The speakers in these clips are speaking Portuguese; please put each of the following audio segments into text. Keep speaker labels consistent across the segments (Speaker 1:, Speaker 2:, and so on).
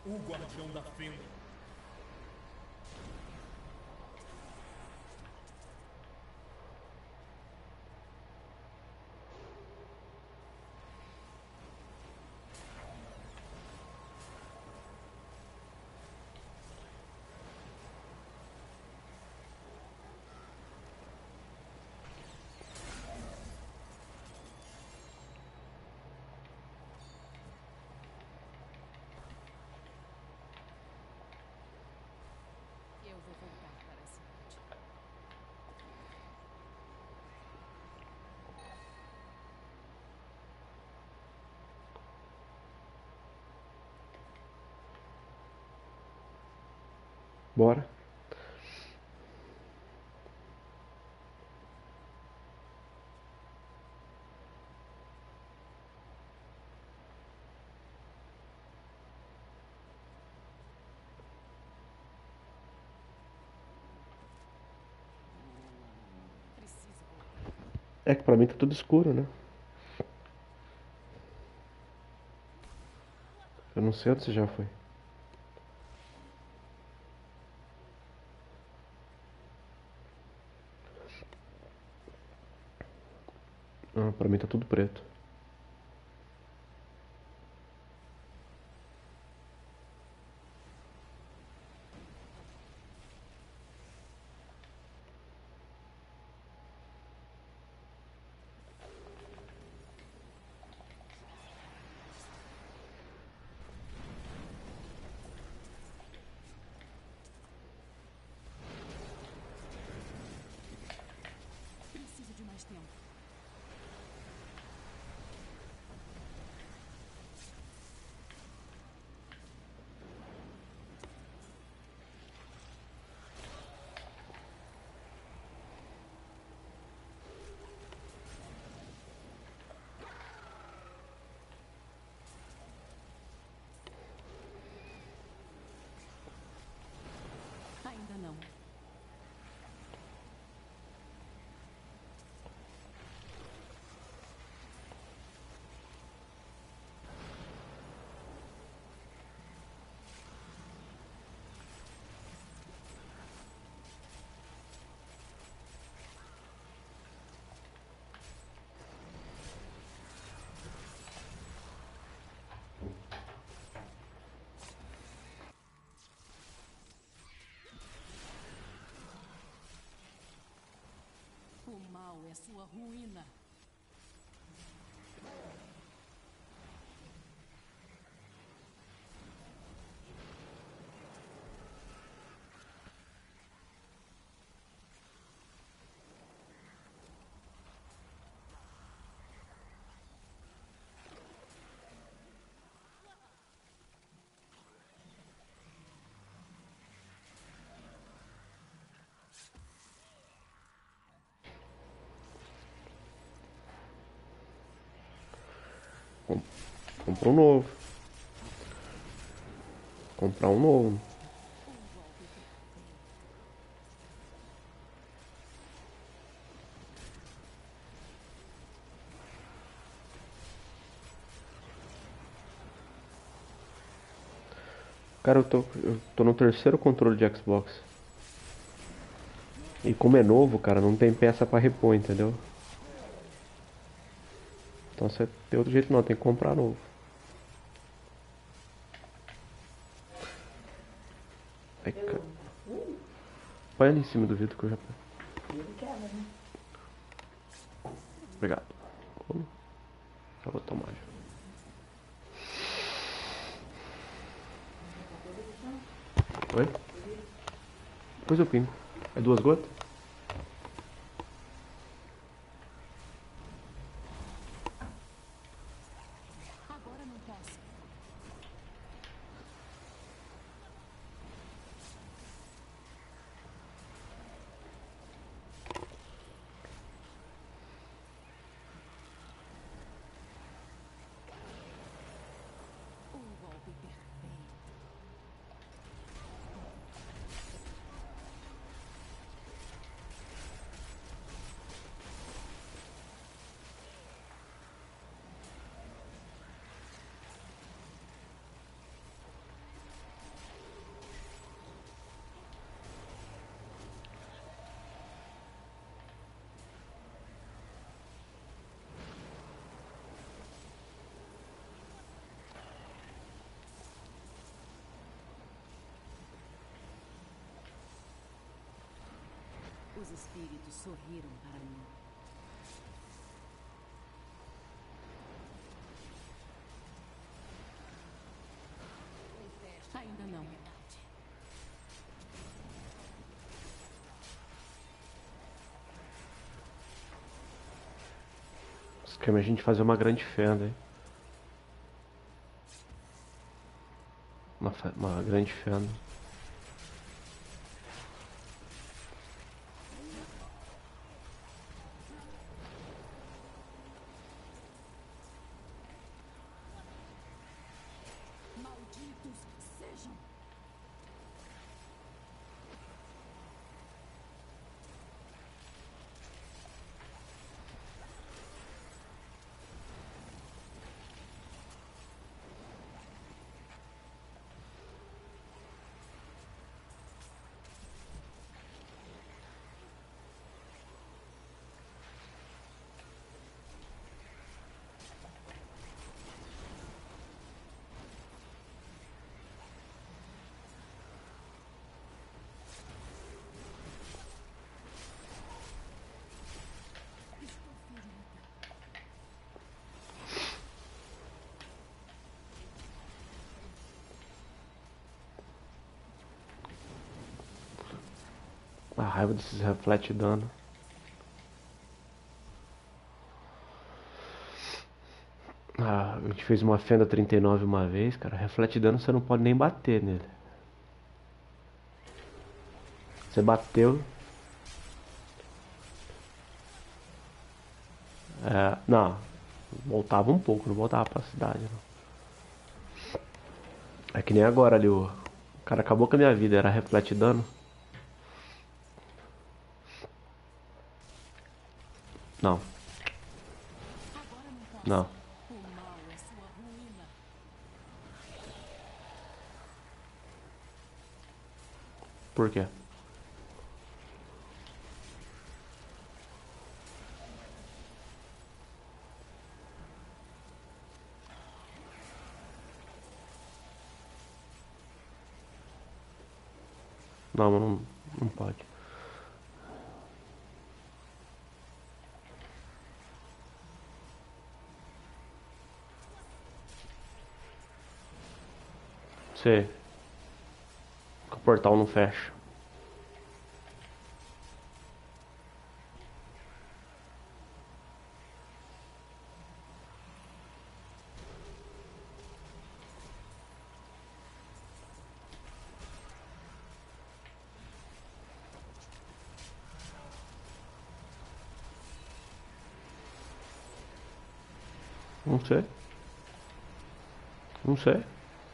Speaker 1: O guardião da fenda.
Speaker 2: Eu vou voltar para a cidade.
Speaker 3: Bora.
Speaker 2: Preciso voltar.
Speaker 3: É que pra mim tá tudo escuro, né? Eu não sei onde você já foi. Ah, pra mim tá tudo preto.
Speaker 2: Preciso de mais tempo. Ainda não. O mal é sua ruína.
Speaker 3: Comprar um novo. Comprar um novo.
Speaker 2: Um golpe perfeito.
Speaker 3: Cara, eu tô no terceiro controle de Xbox. E como é novo, cara, não tem peça pra repor, entendeu? Então você tem outro jeito não, tem que comprar novo. Ai, cara. Põe ali em cima do vidro que eu já pego. Obrigado. Já vou tomar já. Oi? Depois eu pingo. É 2 gotas?
Speaker 2: Agora não posso. Um golpe perfeito. Os espíritos sorriram para mim. Ainda não.
Speaker 3: O esquema é a gente fazer uma grande fenda, hein? Uma grande fenda.
Speaker 2: Malditos sejam.
Speaker 3: A raiva desses reflete dano. Ah, a gente fez uma fenda 39 uma vez, cara. Reflete dano, você não pode nem bater nele. Você bateu. Não. Voltava um pouco, não voltava pra cidade, não. É que nem agora ali, o cara acabou com a minha vida, era reflete dano. Não.
Speaker 2: Agora não posso.
Speaker 3: Não.
Speaker 2: O mal é sua ruína.
Speaker 3: Por quê? Não, mas não pode. Sei. O portal não fecha. Não sei. Não sei.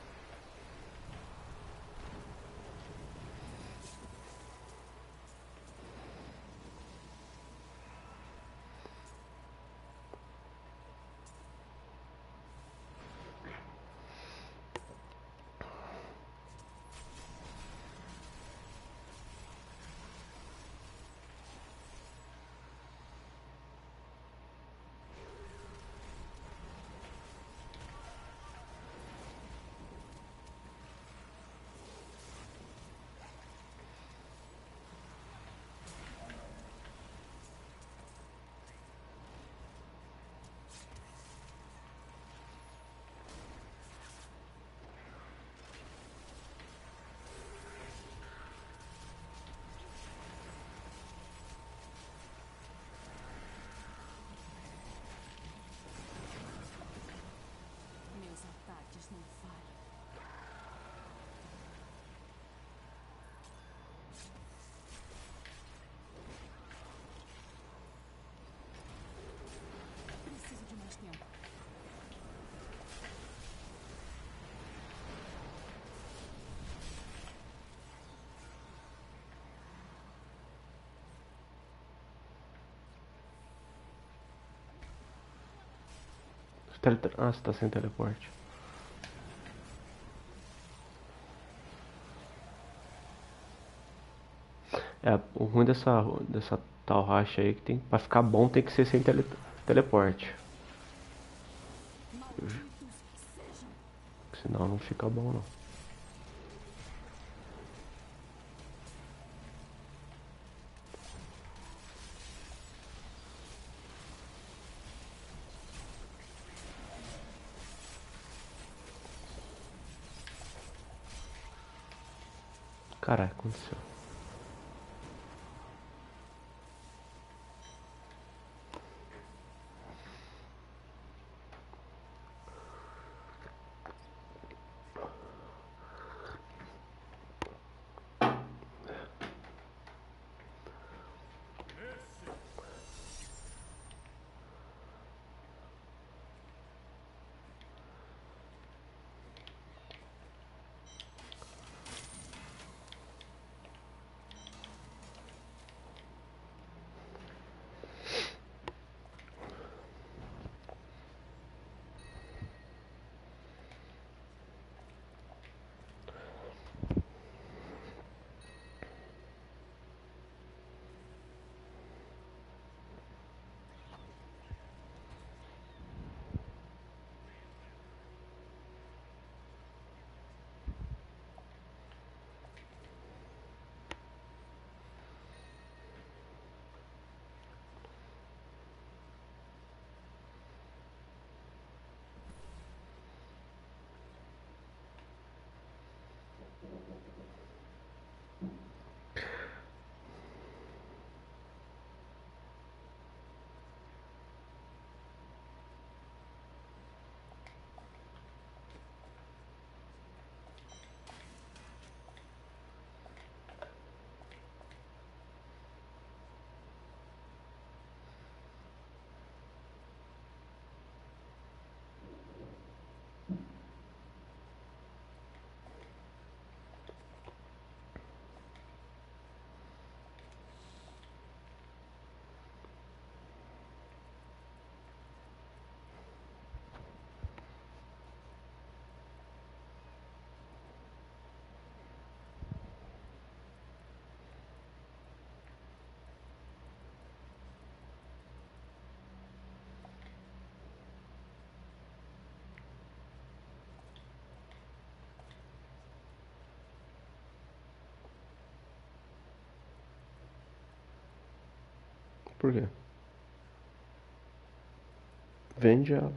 Speaker 2: Meus ataques não falham. Preciso de mais tempo.
Speaker 3: Ah, você tá sem teleporte. O ruim dessa tal racha aí que tem, pra ficar bom tem que ser sem teleporte.
Speaker 2: Malditos sejam.
Speaker 3: Senão não fica bom não. Caralho, aconteceu. Por quê? Vende ela.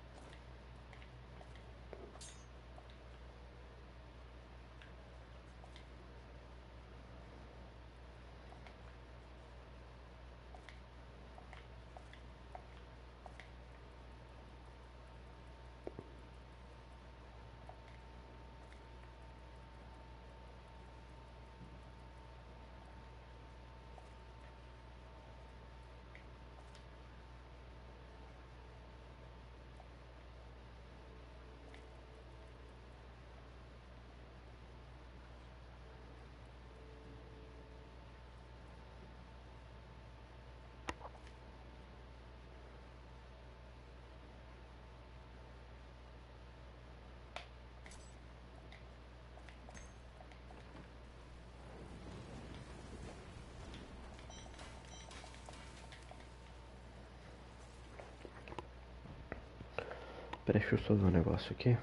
Speaker 3: Peraí, deixa eu só ver um negócio aqui.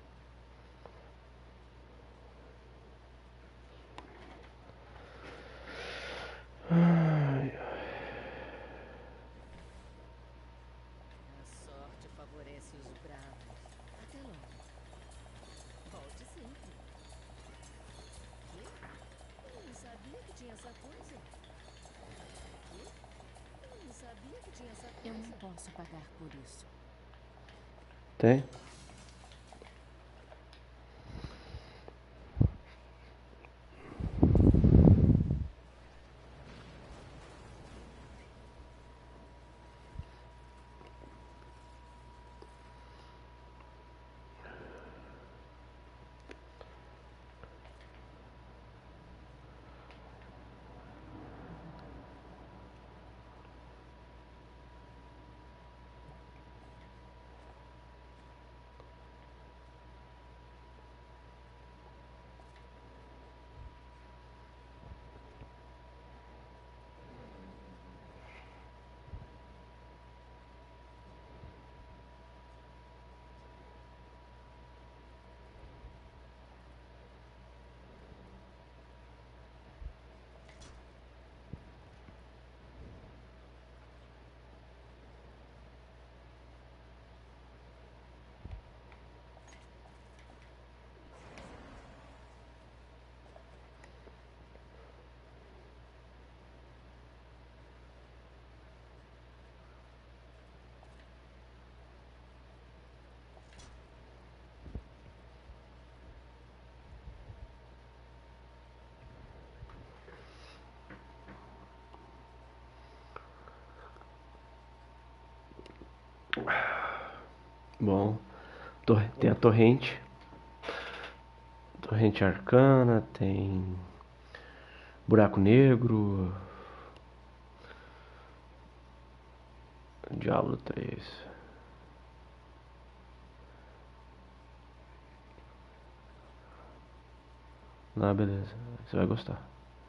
Speaker 3: Ai,
Speaker 2: A sorte favorece os bravos. Até logo. Volte sempre. Quê? Eu não sabia que tinha essa coisa. Quê? Eu não sabia que tinha essa coisa. Eu não posso pagar por isso.
Speaker 3: tem? Bom, tem a torrente. Torrente arcana, tem buraco negro, Diablo 3. Ah, beleza. Você vai gostar.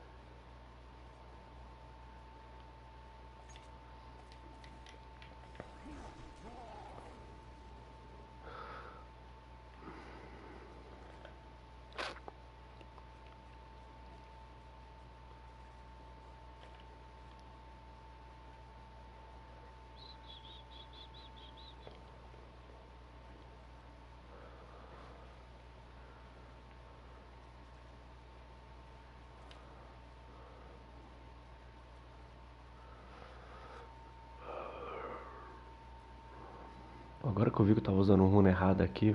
Speaker 3: Agora que eu vi que eu tava usando um runa errado aqui.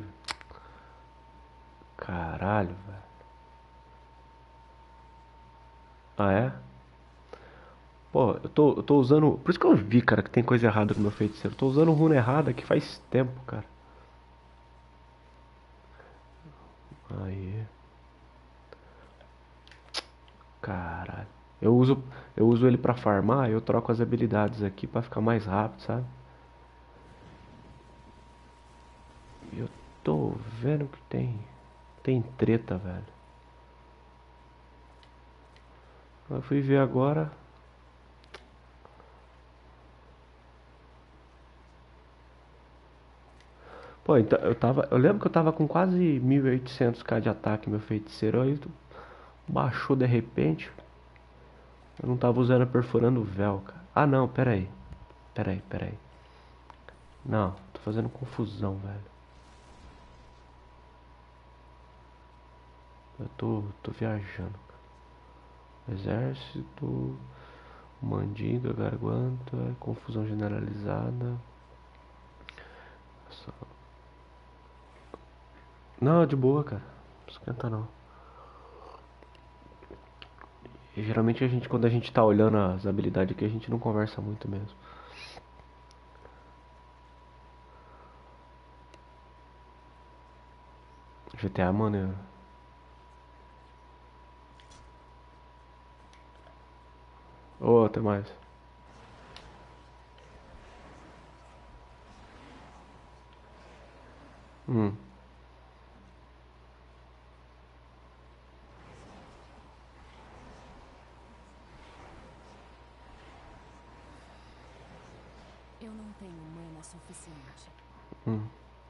Speaker 3: Caralho, velho. Ah, é? Pô, eu tô usando. Por isso que eu vi, cara, que tem coisa errada com o meu feiticeiro. Eu tô usando runa errada aqui faz tempo, cara. Aí. Caralho. Eu uso, eu uso ele pra farmar, eu troco as habilidades aqui pra ficar mais rápido, sabe? E eu tô vendo que tem treta, velho. Eu fui ver agora. Pô, então eu lembro que eu tava com quase 1800k de ataque, meu feiticeiro, aí baixou de repente. Eu não tava usando perfurando o véu, cara. Ah, não, pera aí. Pera aí, pera aí. Não, tô fazendo confusão, velho. Eu tô viajando. Exército, mandinga, garganta, confusão generalizada. Só- Não, de boa, cara. Não esquenta não. E geralmente quando a gente tá olhando as habilidades aqui, a gente não conversa muito mesmo. GTA é maneiro. Ô, até mais. Hum.
Speaker 2: Eu não tenho mana suficiente.
Speaker 3: Hum.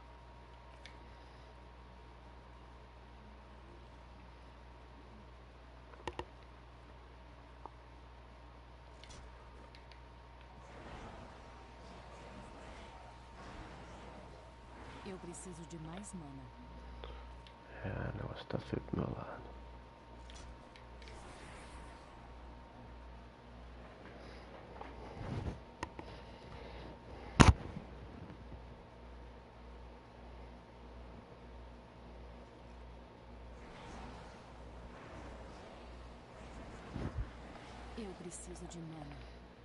Speaker 2: Eu preciso de mais mana.
Speaker 3: É, o negócio tá feio pro meu lado.
Speaker 2: Eu preciso de mana.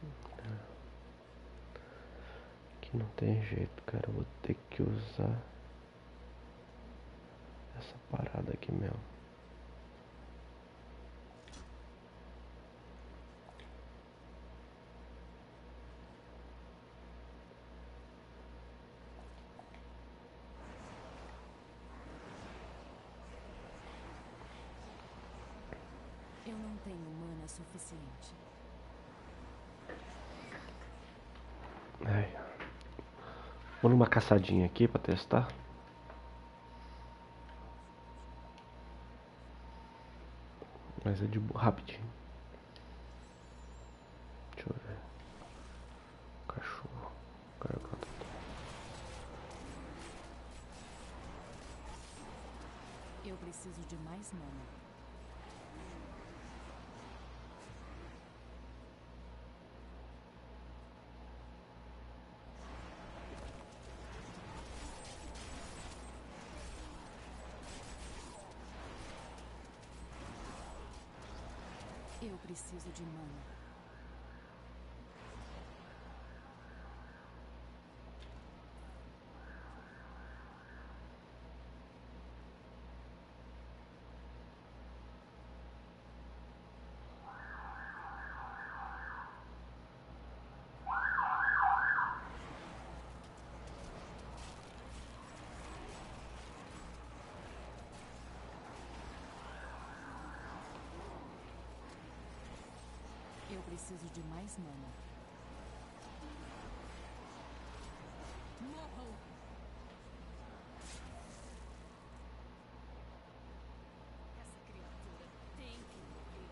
Speaker 3: Aqui não tem jeito, cara. Eu vou ter que usar essa parada aqui mesmo.
Speaker 2: Eu não tenho mana suficiente.
Speaker 3: Ai. Vou numa caçadinha aqui pra testar. Mas é de rapidinho. Deixa eu ver. Cachorro. Garganta.
Speaker 2: Eu preciso de mais mana. Eu preciso de mana. preciso de mais mana. Morram! Essa criatura tem que morrer.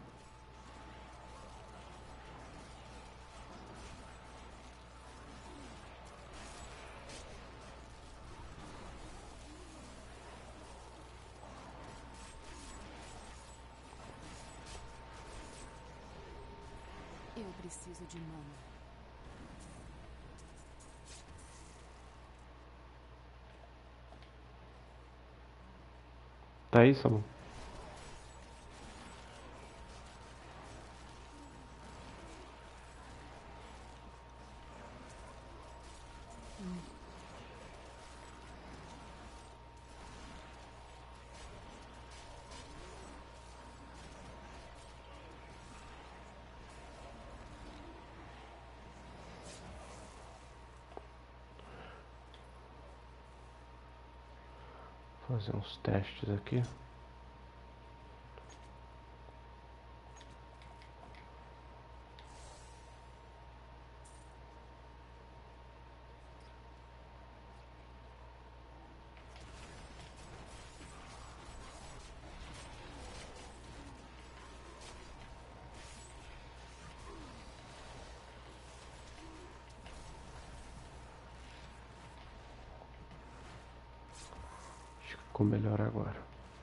Speaker 2: Eu preciso de mana.
Speaker 3: Tá aí, Samu? Vou fazer uns testes aqui. Acho que ficou melhor agora.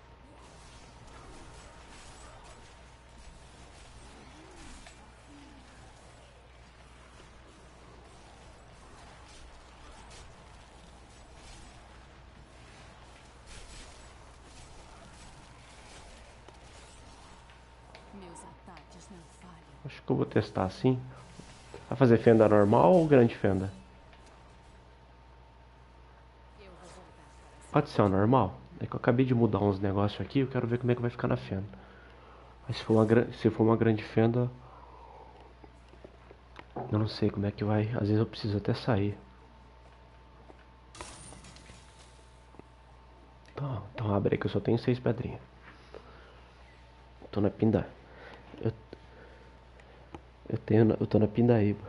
Speaker 2: Meus ataques não falham.
Speaker 3: Acho que eu vou testar assim. Vai fazer fenda normal ou grande fenda?
Speaker 2: Eu vou voltar para
Speaker 3: Pode ser uma normal. É que eu acabei de mudar uns negócios aqui. Eu quero ver como é que vai ficar na fenda. Mas se for uma grande fenda, eu não sei como é que vai. Às vezes eu preciso até sair. Então abre aí que eu só tenho 6 pedrinhas. Tô na pinda. Eu, eu tô na pindaíba.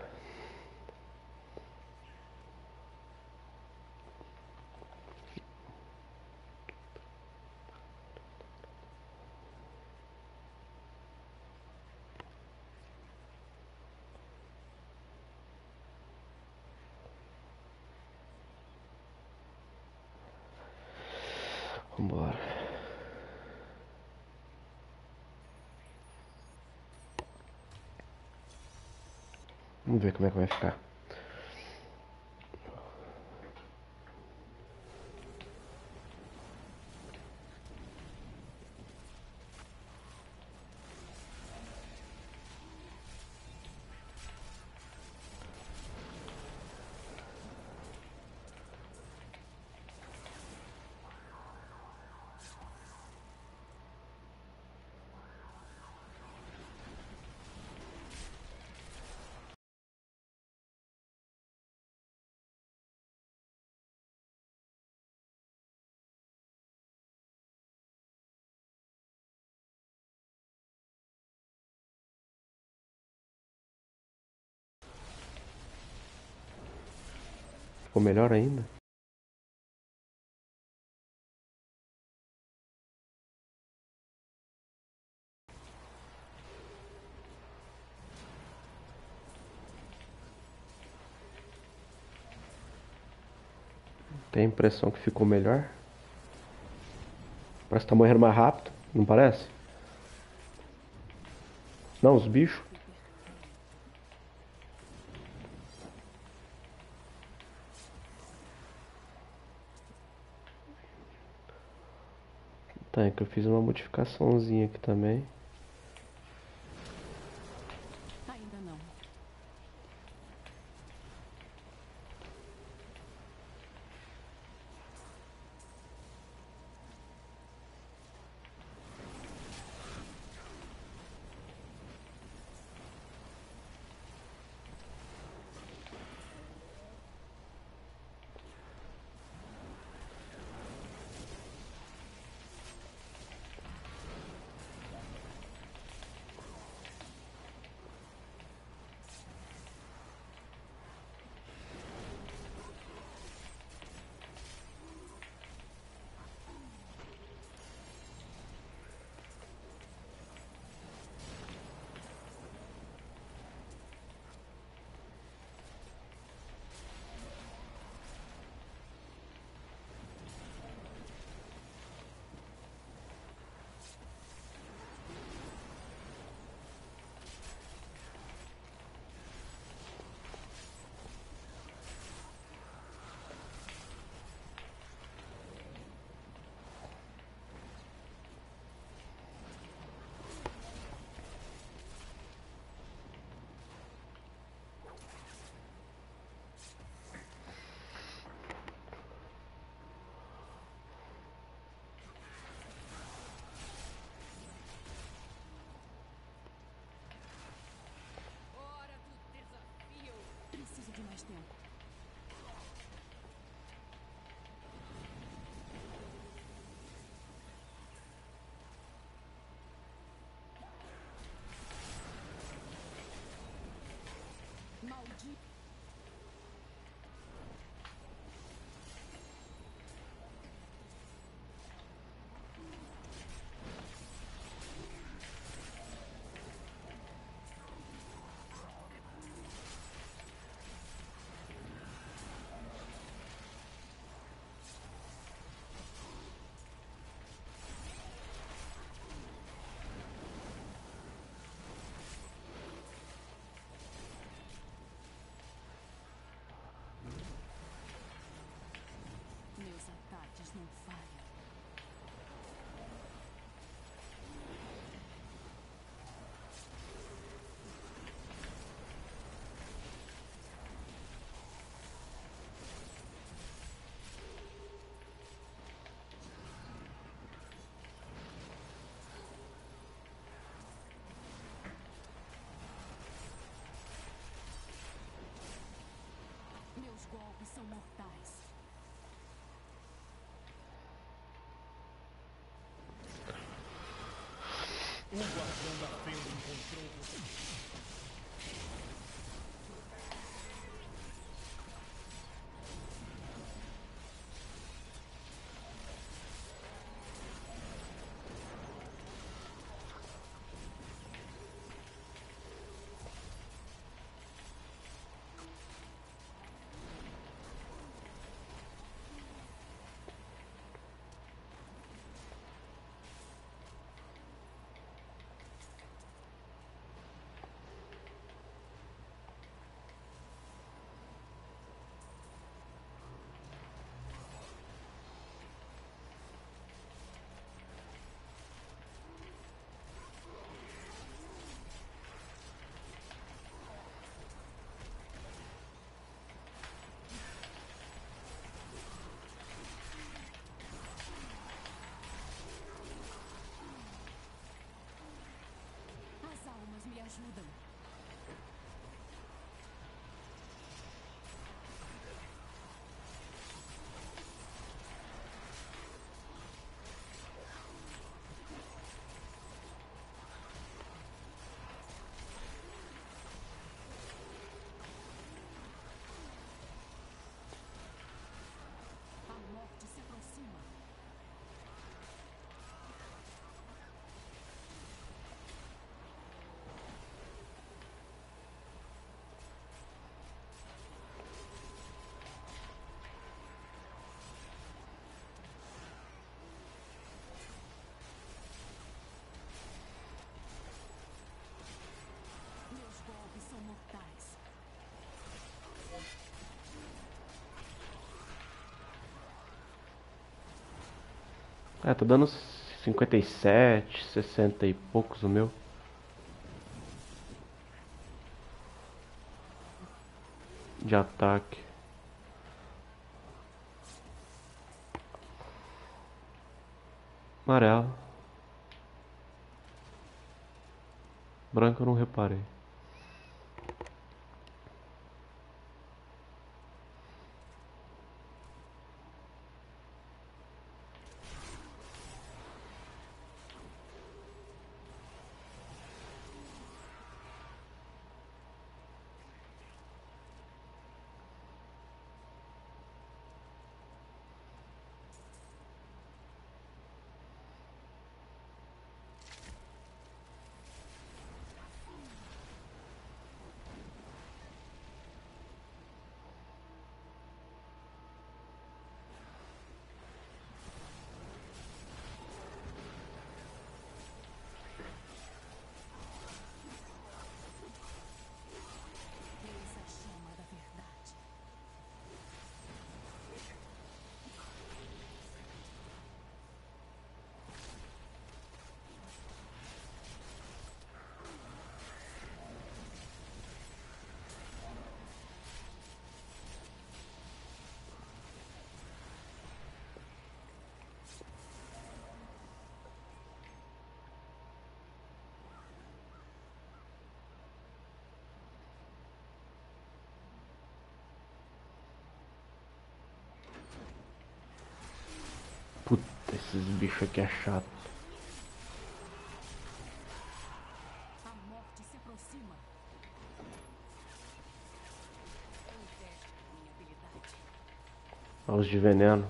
Speaker 3: Vambora. Vamos ver como é que vai ficar. Ficou melhor ainda? Tem a impressão que ficou melhor? Parece que tá morrendo mais rápido, não parece? Não, os bichos. Tá, é que eu fiz uma modificaçãozinha aqui também.
Speaker 2: Ainda não. golpes são mortais.
Speaker 1: O guardião da fenda encontrou você.
Speaker 2: As almas me ajudam. A morte se aproxima. Meus golpes são mortais.
Speaker 3: É, tá dando 57, 60 e poucos o meu. De ataque. Amarelo. Branco eu não reparei.
Speaker 2: Eis a chama da verdade.
Speaker 3: Puta, esses bichos aqui é chato.
Speaker 2: A morte se aproxima. Um teste da minha habilidade.
Speaker 3: Os de veneno.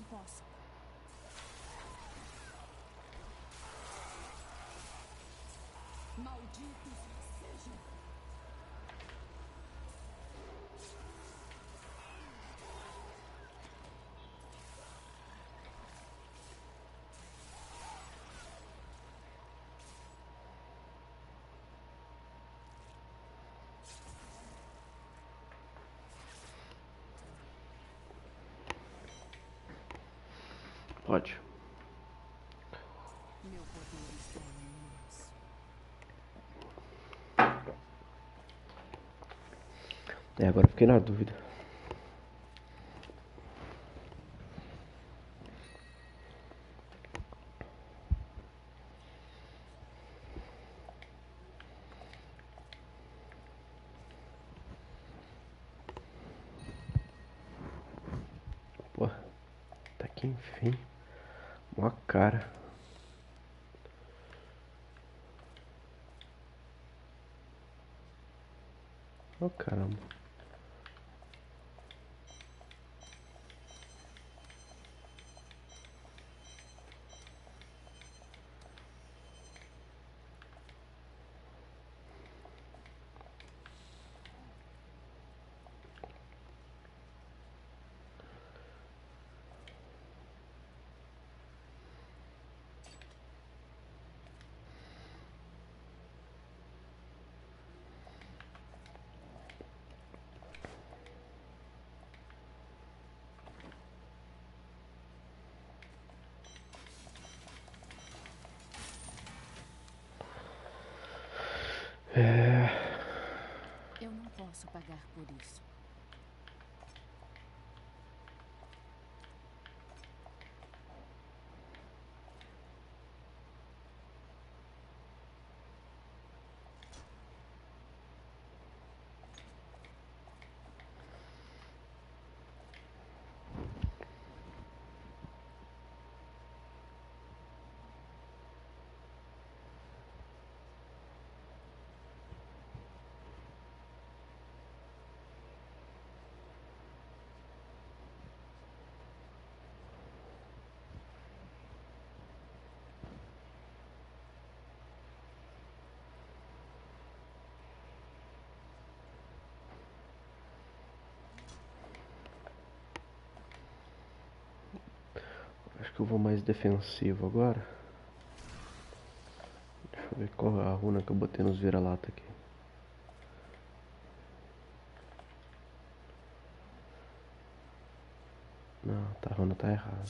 Speaker 4: posso. Malditos sejam.
Speaker 3: Pode.
Speaker 4: Meu poder está imenso.
Speaker 3: Agora eu fiquei na dúvida. Pô, tá que enfim. Mó cara. Ô caramba.
Speaker 4: Eu não posso pagar por isso.
Speaker 3: Acho que eu vou mais defensivo agora. Deixa eu ver qual é a runa que eu botei nos vira-lata aqui. Não, a runa tá errada.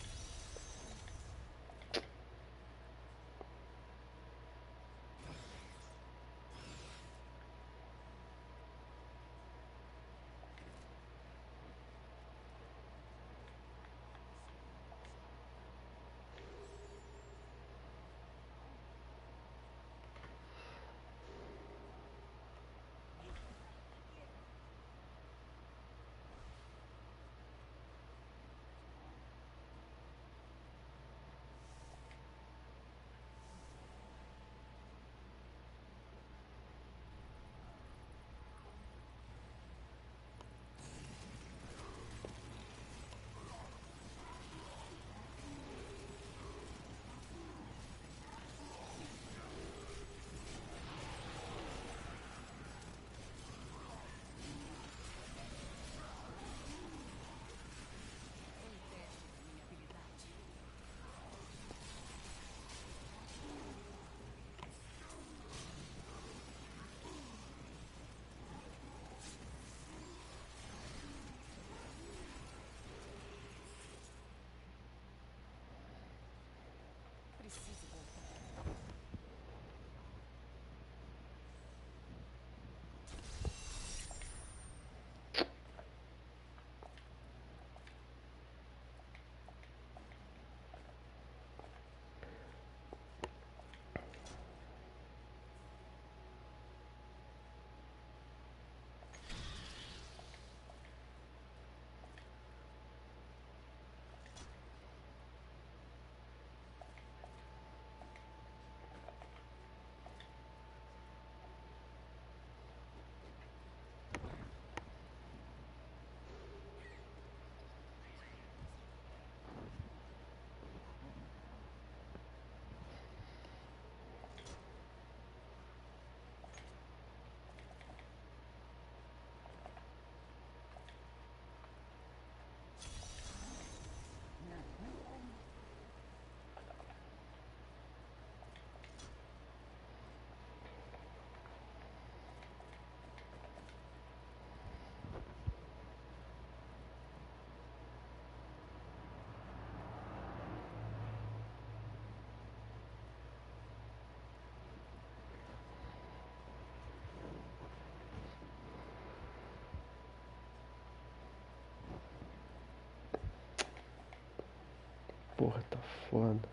Speaker 3: porra tá foda.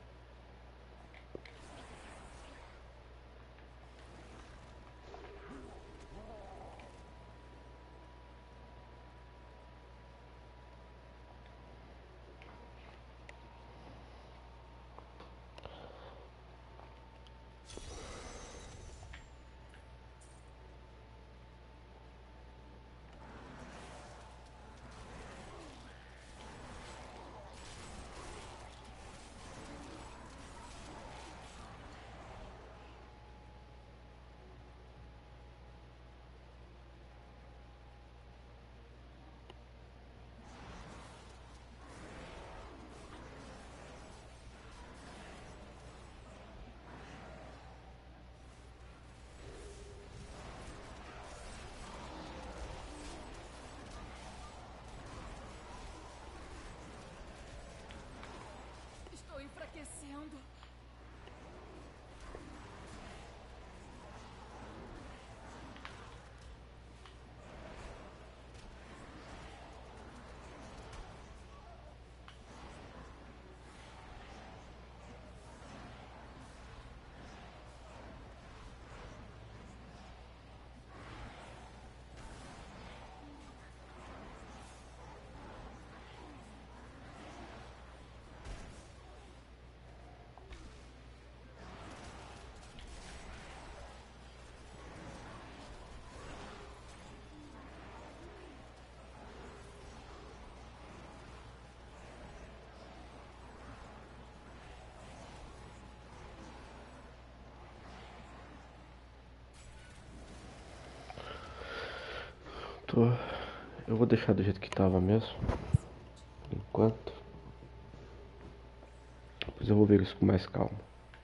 Speaker 4: Estou enfraquecendo.
Speaker 3: Eu vou deixar do jeito que tava mesmo. Por enquanto. Depois eu vou ver isso com mais calma.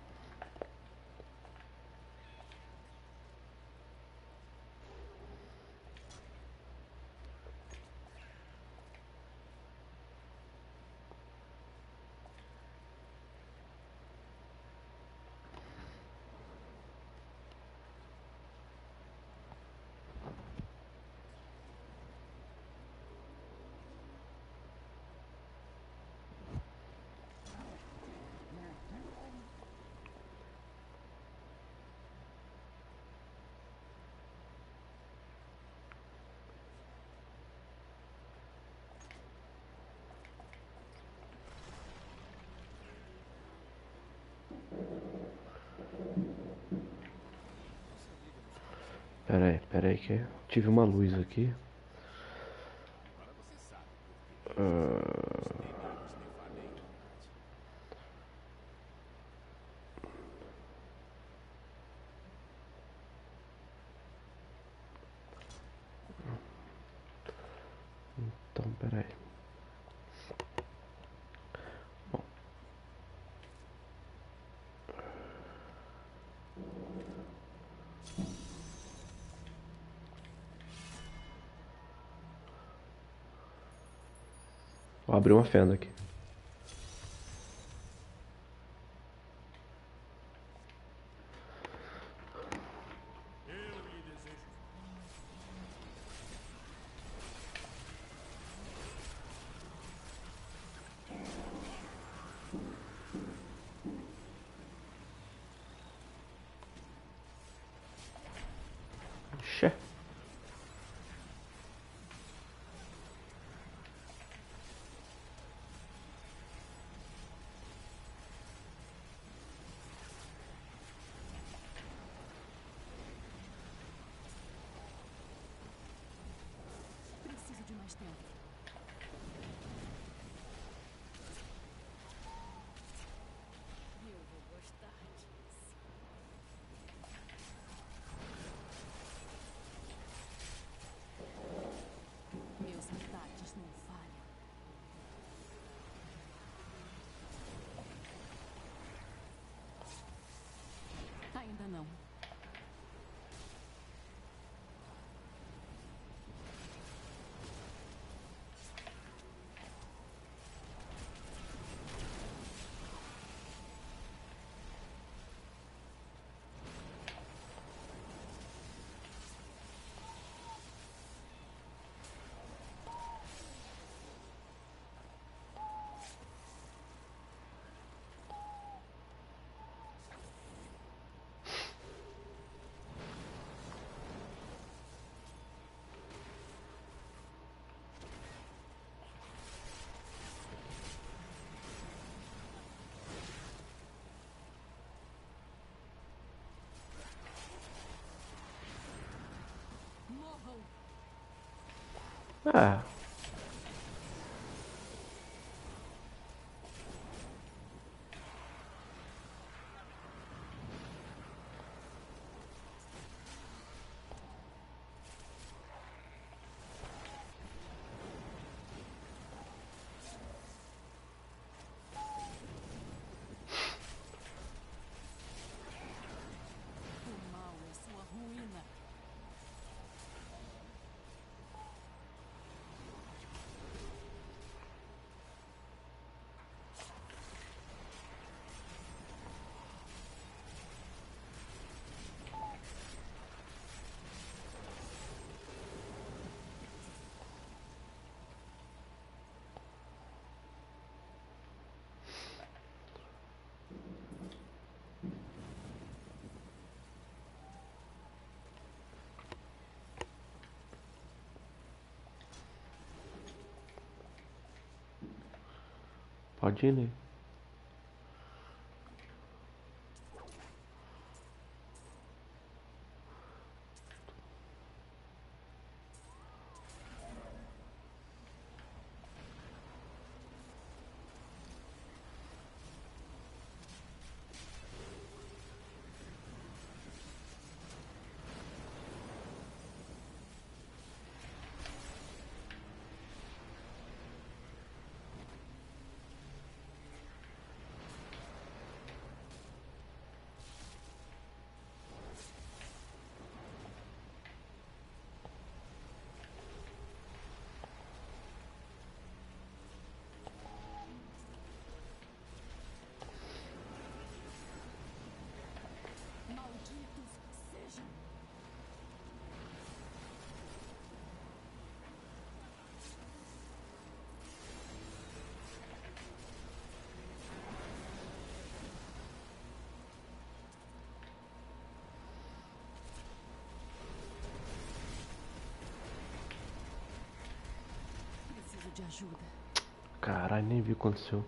Speaker 3: Pera aí que eu tive uma luz aqui. Então, pera aí. Bom. Vou abrir uma fenda aqui.
Speaker 1: Eu lhe desejo.
Speaker 3: Xé.
Speaker 4: Preciso de mais tempo.
Speaker 2: Eu vou gostar disso.
Speaker 4: Meus ataques não falham. Ainda não.
Speaker 3: É.
Speaker 4: O mal é sua ruína.
Speaker 3: Pode ir, né?
Speaker 4: Malditos sejam. Preciso de ajuda.
Speaker 3: Caralho, nem vi o que aconteceu.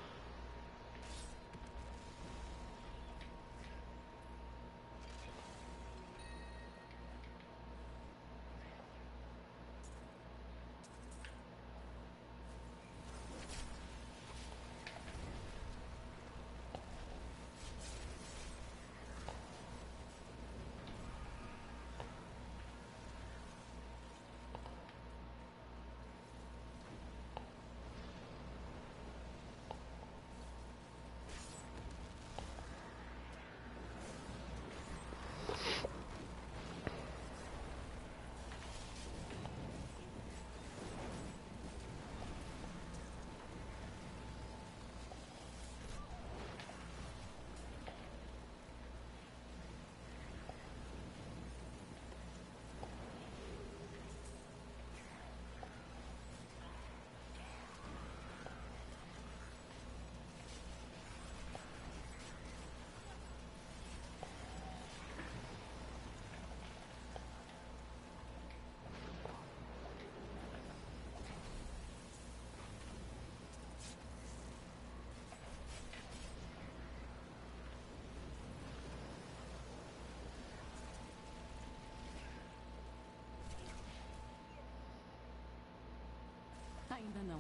Speaker 4: Ainda não.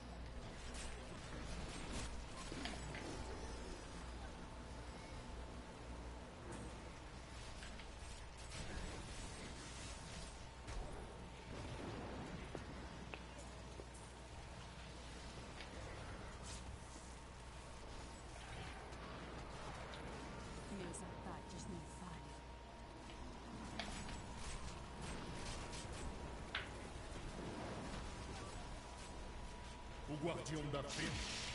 Speaker 4: Meus ataques não falham.
Speaker 1: O Guardião da Fênix.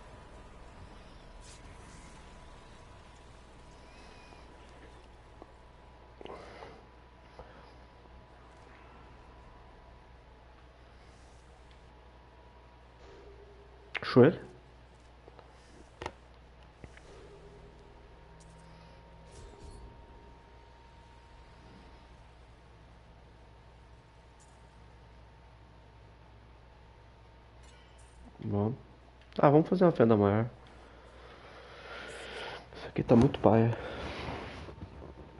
Speaker 3: Achou ele? Bom. Ah, vamos fazer uma fenda maior. Isso aqui tá muito paia.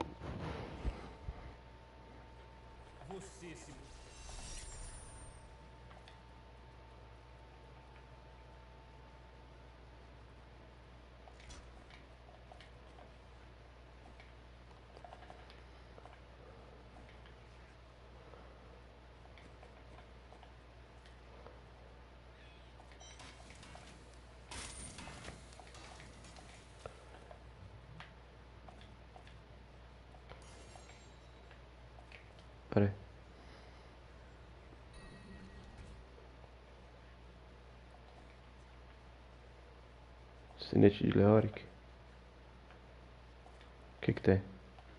Speaker 1: Você se
Speaker 3: Pera aí. Sinete de Leoric. O que que tem?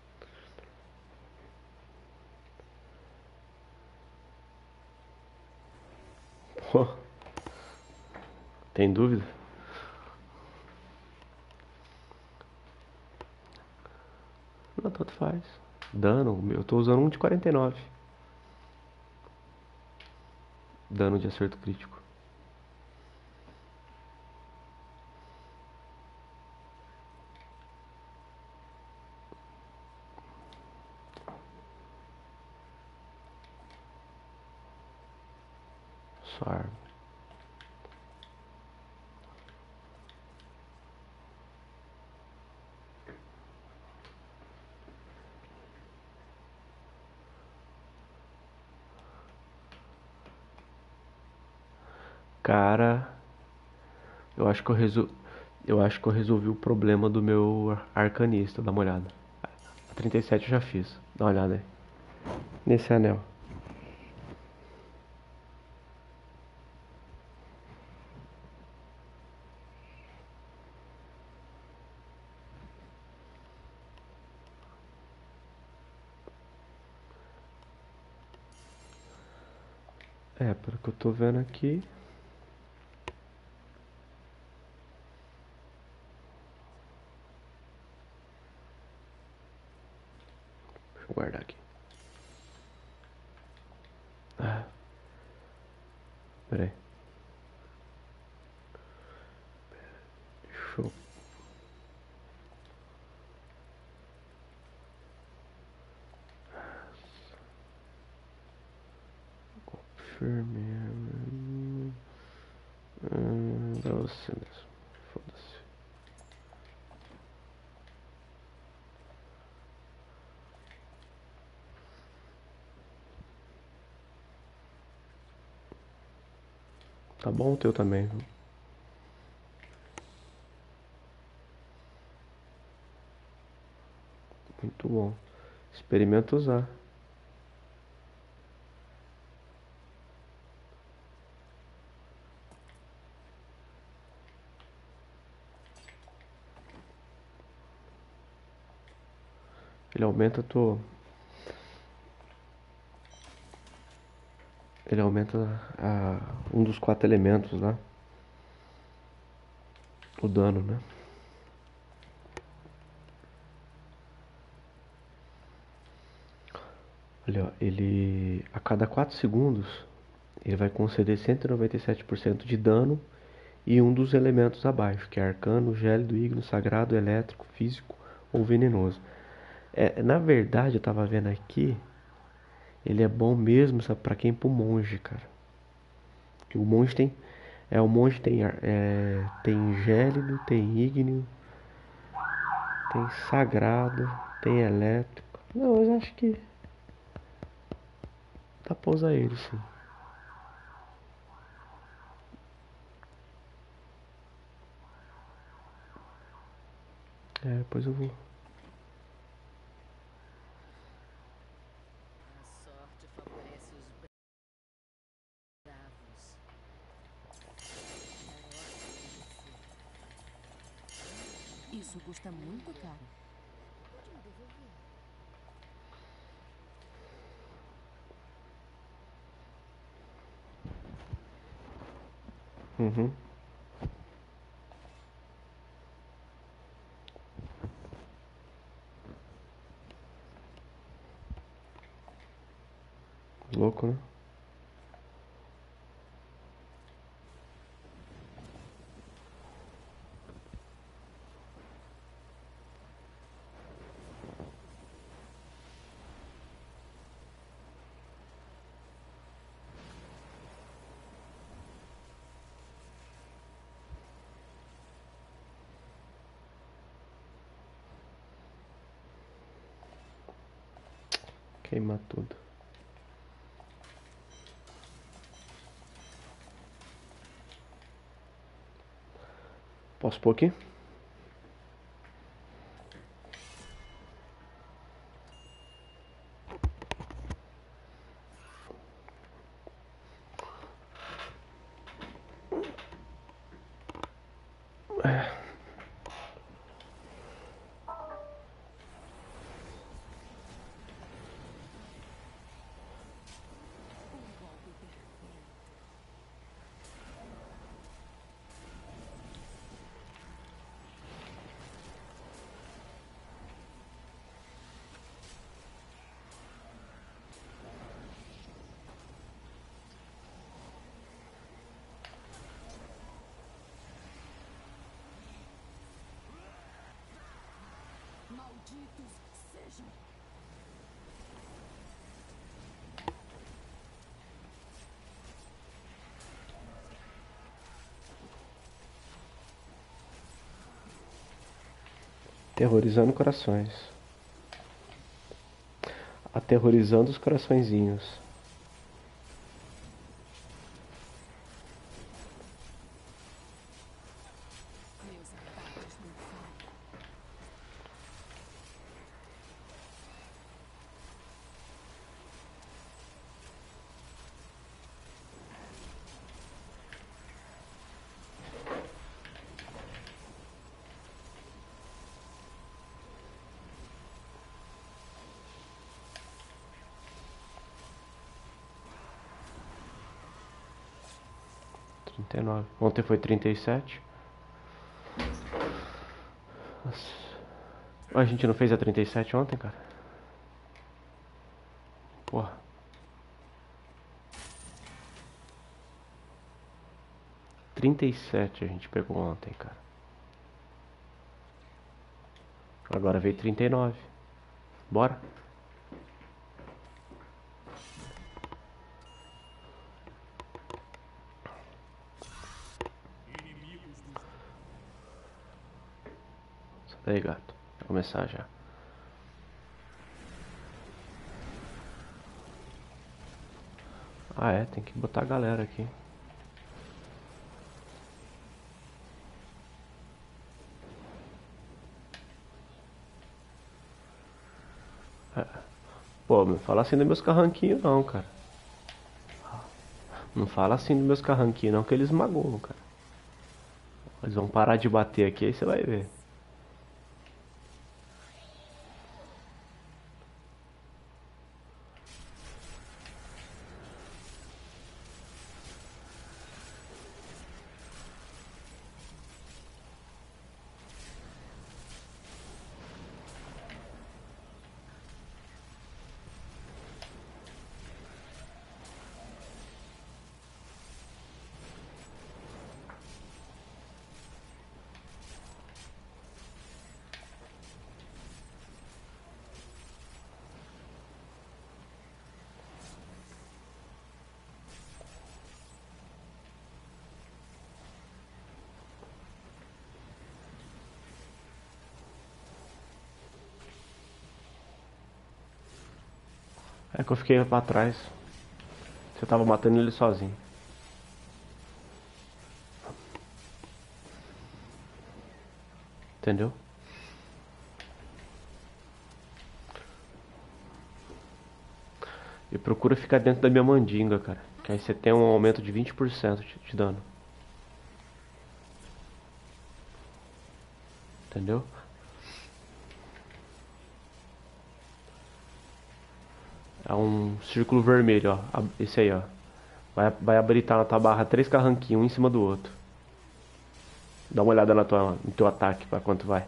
Speaker 3: Pô, tem dúvida? Não, tanto faz. Dano, eu tô usando um de 49. Dano de acerto crítico. Só arma. Cara, eu acho que eu resolvi o problema do meu arcanista. Dá uma olhada. A 37 eu já fiz. Dá uma olhada aí. Nesse anel. É, pelo que eu tô vendo aqui. Deixa eu guardar aqui. Ah, pera aí. Deixa eu... Confirme. Pra você mesmo. Foda-se. Tá bom o teu também, viu? Muito bom. Experimenta usar. Ele aumenta tu. Ele aumenta um dos 4 elementos lá. O dano, né? Olha, ó, ele a cada 4 segundos ele vai conceder 197% de dano e um dos elementos abaixo, que é arcano, gélido, ígneo, sagrado, elétrico, físico ou venenoso. Na verdade, eu tava vendo aqui, ele é bom mesmo, sabe, pra quem? Pro monge, cara. Porque o monge tem gélido, tem ígneo, tem sagrado, tem elétrico. Não, eu acho que dá pra usar ele, sim. Depois eu vou.
Speaker 2: A sorte favorece os bravos.
Speaker 4: Isso custa muito caro.
Speaker 2: Pode me devolver.
Speaker 3: Uhum. Louco, né? Queima tudo. Posso pôr aqui?
Speaker 4: Malditos sejam.
Speaker 3: Aterrorizando corações. Aterrorizando os coraçõezinhos.
Speaker 4: Meus ataques não falham.
Speaker 3: Ontem foi 37. Nossa. A gente não fez a 37 ontem, cara? Porra. 37 a gente pegou ontem, cara. Agora veio 39. Bora? Sai daí, gato. Vai começar já. Ah, é, tem que botar a galera aqui. Pô, não fala assim dos meus carranquinhos não, cara. Não fala assim dos meus carranquinhos não, que eles magoam, cara. Eles vão parar de bater aqui, aí você vai ver. É que eu fiquei pra trás. Você tava matando ele sozinho. Entendeu? E procura ficar dentro da minha mandinga, cara. Que aí você tem um aumento de 20% de dano. Entendeu? É um círculo vermelho, ó. Esse aí, ó. Vai habilitar na tua barra 3 carranquinhos, um em cima do outro. Dá uma olhada no teu ataque, pra quanto vai.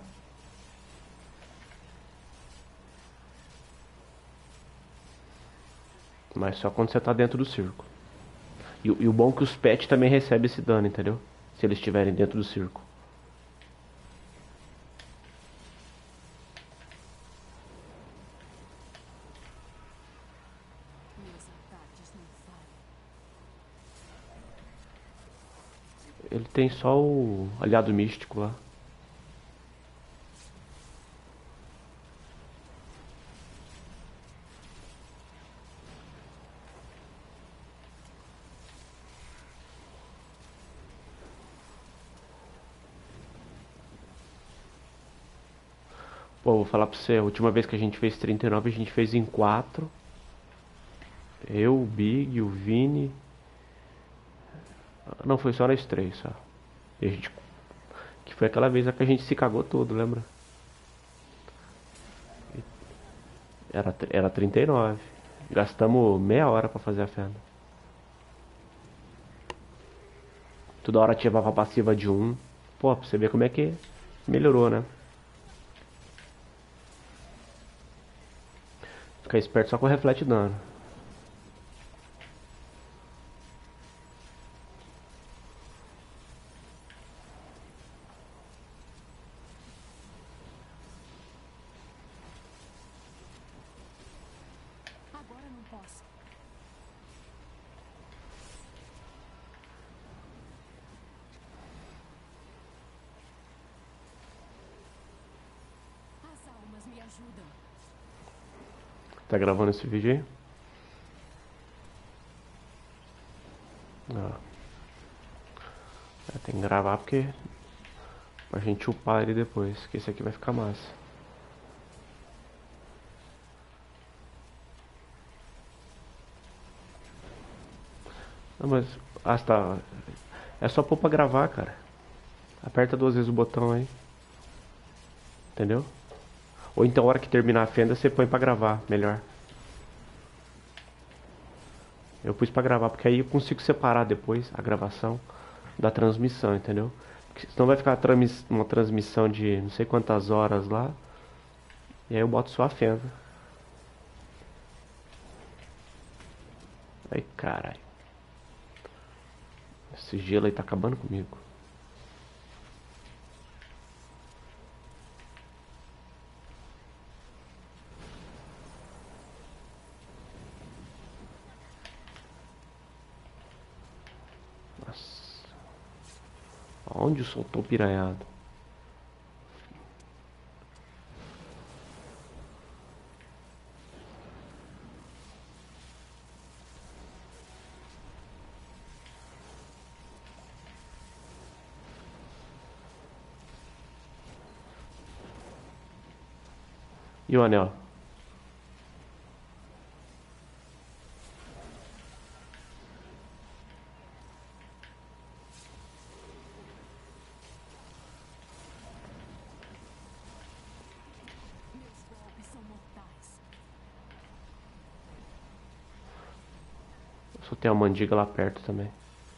Speaker 3: Mas só quando você tá dentro do círculo. E o bom é que os pets também recebem esse dano, entendeu? Se eles estiverem dentro do círculo.
Speaker 4: Meus ataques não falham.
Speaker 3: Ele tem só o aliado místico lá. Pô, vou falar pra você, a última vez que a gente fez 39, a gente fez em 4. Eu, o Big, o Vini. Não, foi só nós três, só. E a gente. Que foi aquela vez que a gente se cagou todo, lembra? Era 39. Gastamos meia hora pra fazer a fenda. Toda hora ativava a passiva de um. Pô, pra você ver como é que melhorou, né? Ficar esperto só com reflete dano.
Speaker 4: posso. As almas me ajudam.
Speaker 3: Tá gravando esse vídeo aí? Ah. Tem que gravar porque pra gente upar ele depois, que esse aqui vai ficar massa. Não, mas tá. É só pôr pra gravar, cara. Aperta 2 vezes o botão aí. Entendeu? Ou então, a hora que terminar a fenda, você põe pra gravar, melhor. Eu pus pra gravar, porque aí eu consigo separar depois a gravação da transmissão, entendeu? Porque senão vai ficar uma transmissão de não sei quantas horas lá. E aí eu boto só a fenda. Ai, caralho. Esse gelo aí tá acabando comigo. Nossa. Onde soltou piranhado? E o anel?
Speaker 4: Meus golpes são mortais.
Speaker 3: Só tem a mandiga lá perto também.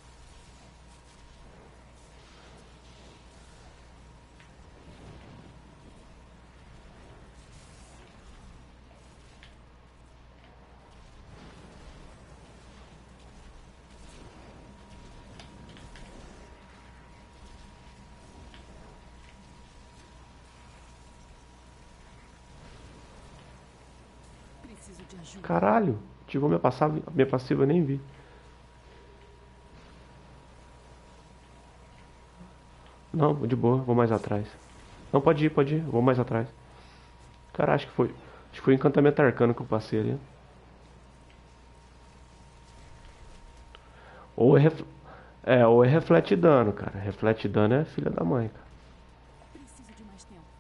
Speaker 4: Preciso de ajuda.
Speaker 3: Caralho, ativou minha passiva, eu nem vi. Não, de boa, vou mais atrás. Não, pode ir, vou mais atrás. Cara, acho que foi encantamento arcano que eu passei ali. Ou é reflete dano, cara. Reflete dano é filha da mãe, cara.
Speaker 4: Preciso de mais tempo.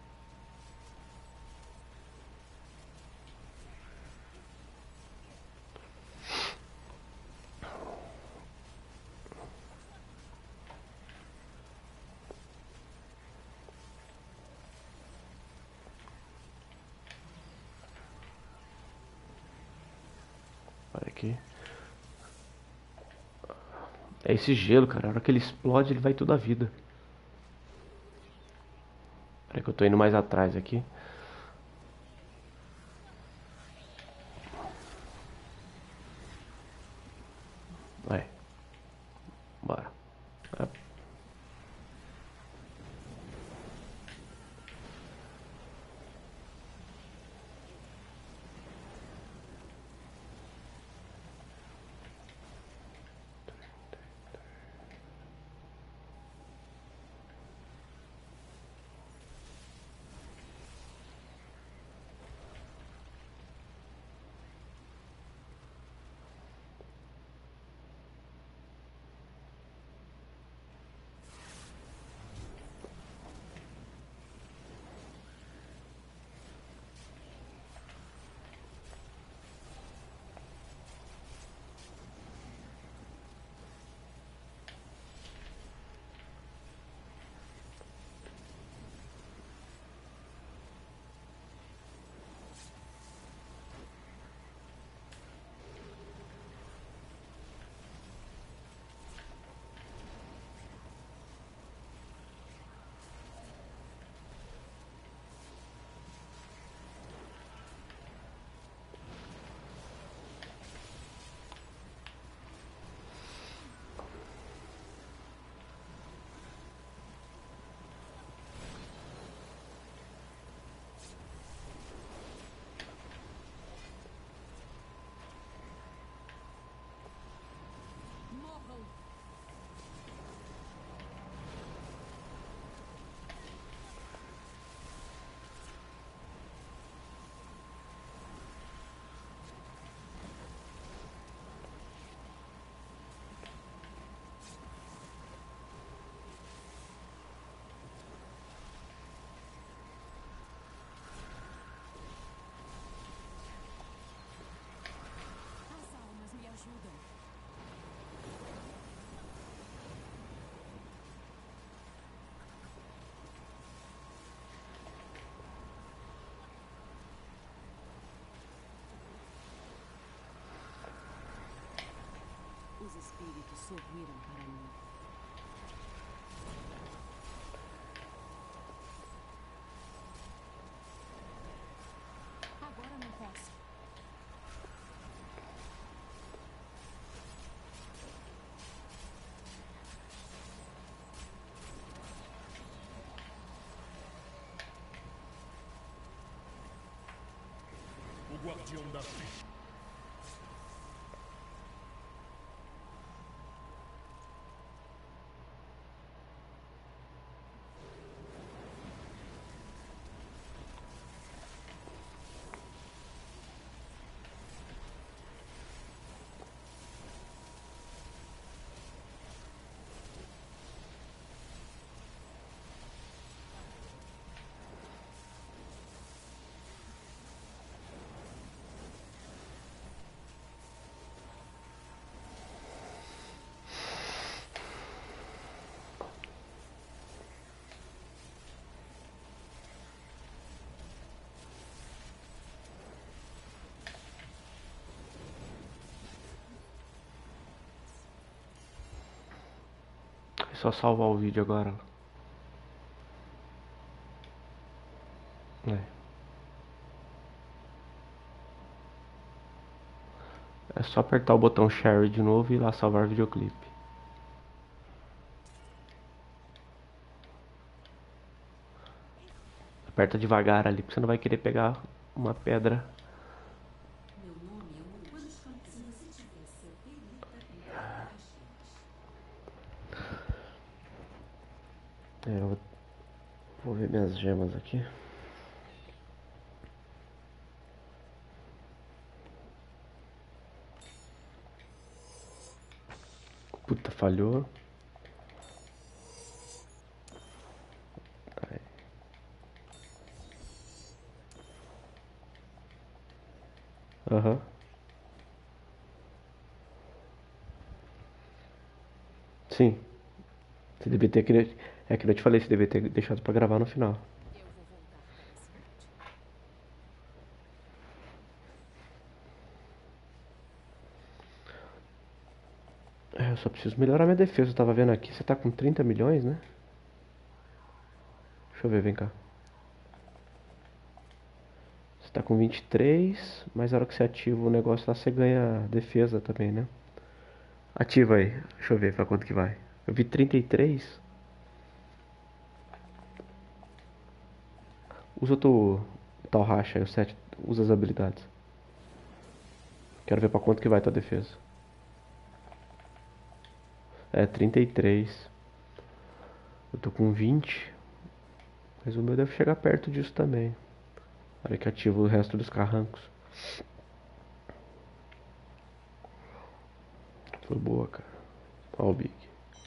Speaker 3: Olha aqui. É esse gelo, cara. A hora que ele explode, ele vai toda a vida. Peraí que eu tô indo mais atrás aqui. Vai. Bora. É.
Speaker 4: ajudam. Os espíritos sorriram para mim. Agora não posso.
Speaker 1: O guardião da fé.
Speaker 3: É só salvar o vídeo agora. É. É só apertar o botão share de novo e ir lá salvar o videoclipe. Aperta devagar ali, porque você não vai querer pegar uma pedra. Eu vou ver minhas gemas aqui. Puta, falhou. Aí. Aham. Sim. Você devia ter que. É que eu te falei, você devia ter deixado pra gravar no final.
Speaker 2: Eu vou voltar para a cidade.
Speaker 3: É, eu só preciso melhorar minha defesa. Eu tava vendo aqui, você tá com 30 milhões, né? Deixa eu ver, vem cá. Você tá com 23, mas na hora que você ativa o negócio lá, você ganha defesa também, né? Ativa aí. Deixa eu ver pra quanto que vai. Eu vi 33. Usa o teu tal racha aí, o 7. Usa as habilidades. Quero ver pra quanto que vai tua defesa. É, 33. Eu tô com 20. Mas o meu deve chegar perto disso também. Na hora que ativa o resto dos carrancos. Foi boa, cara. Ó o Big.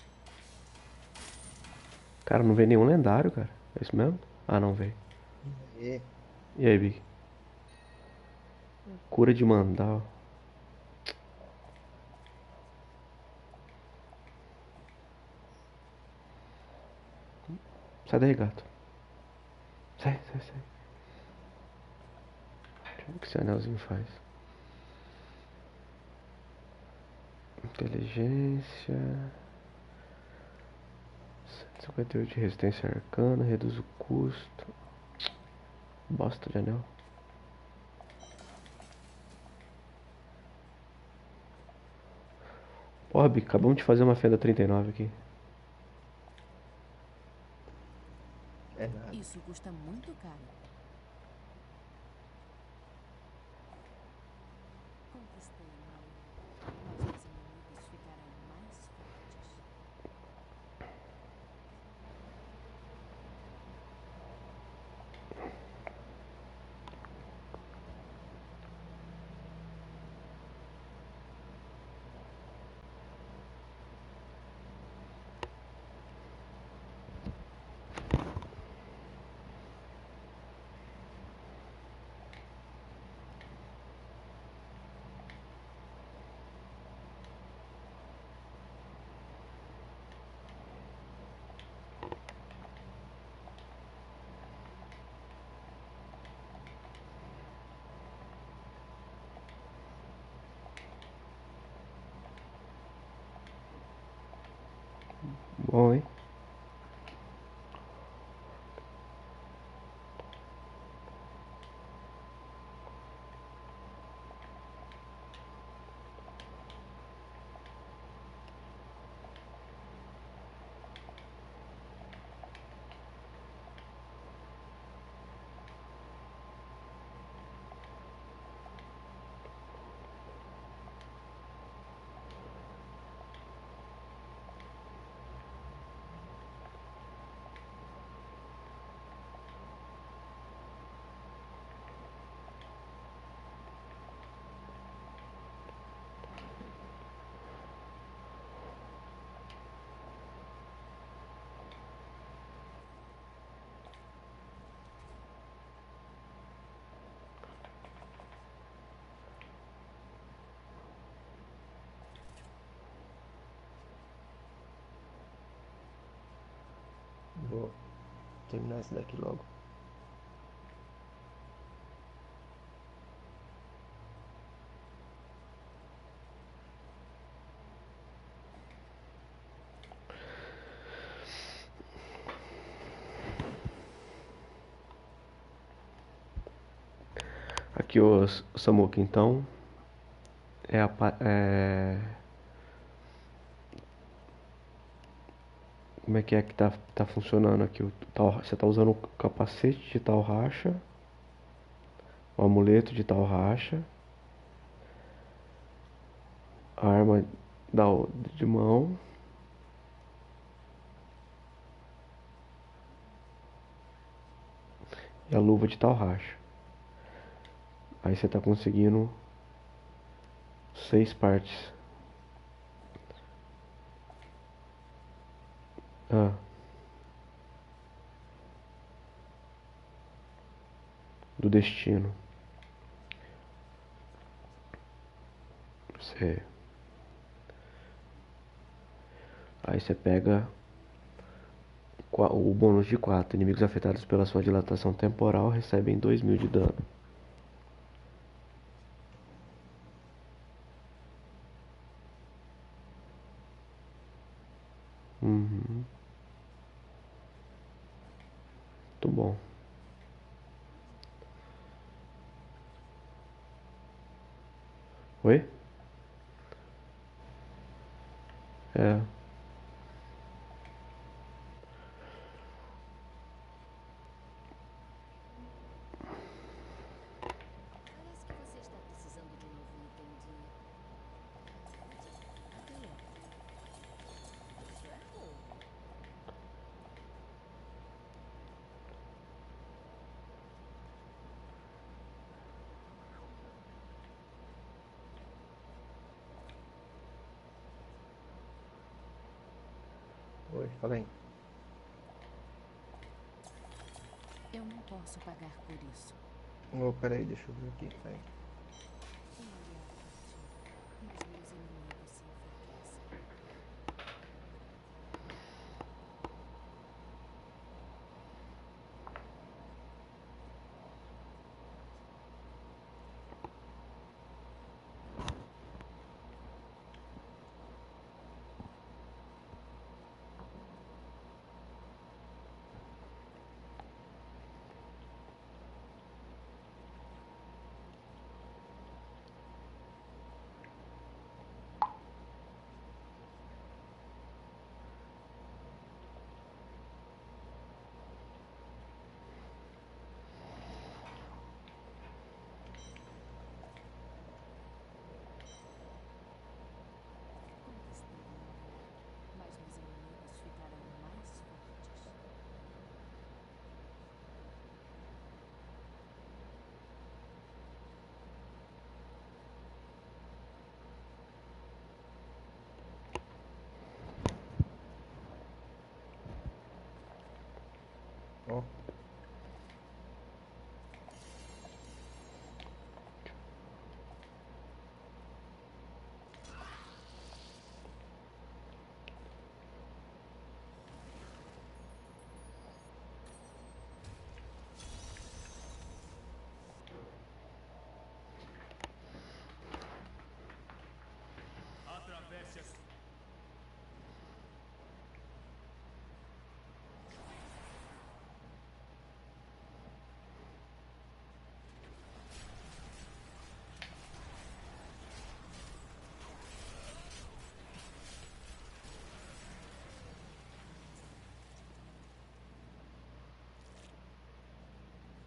Speaker 3: Cara, não veio nenhum lendário, cara. É isso mesmo? Ah, não veio.
Speaker 5: E
Speaker 3: E aí, Big? Cura de mandal. Sai daí, gato. Sai, sai, sai. Deixa eu ver o que esse anelzinho faz. Inteligência. 158 de resistência arcana. Reduz o custo. Bosta de anel. Porra, Big, acabamos de fazer uma fenda 39 aqui.
Speaker 5: é nada.
Speaker 4: Isso custa muito caro. Conquistei a Maui. Nossos inimigos ficarão mais fortes.
Speaker 3: Bom, hein?
Speaker 5: Vou terminar isso daqui logo.
Speaker 3: Aqui o Samuca, então como é que tá funcionando aqui? Você tá usando o capacete de tal racha, o amuleto de tal racha, a arma de mão e a luva de tal racha. Aí você tá conseguindo 6 partes. Ah, do destino. Você. Aí você pega o bônus de 4. Inimigos afetados pela sua dilatação temporal recebem 2000 de dano. Uhum. Muito bom. Oi? É.
Speaker 2: Parece que você está precisando de um novo item de... Até logo. Isso é roubo.
Speaker 5: Oi, fala aí.
Speaker 4: Eu não posso pagar por isso.
Speaker 5: Oh, peraí, deixa eu ver aqui. Peraí.
Speaker 4: Um dos meus inimigos se enfraquece.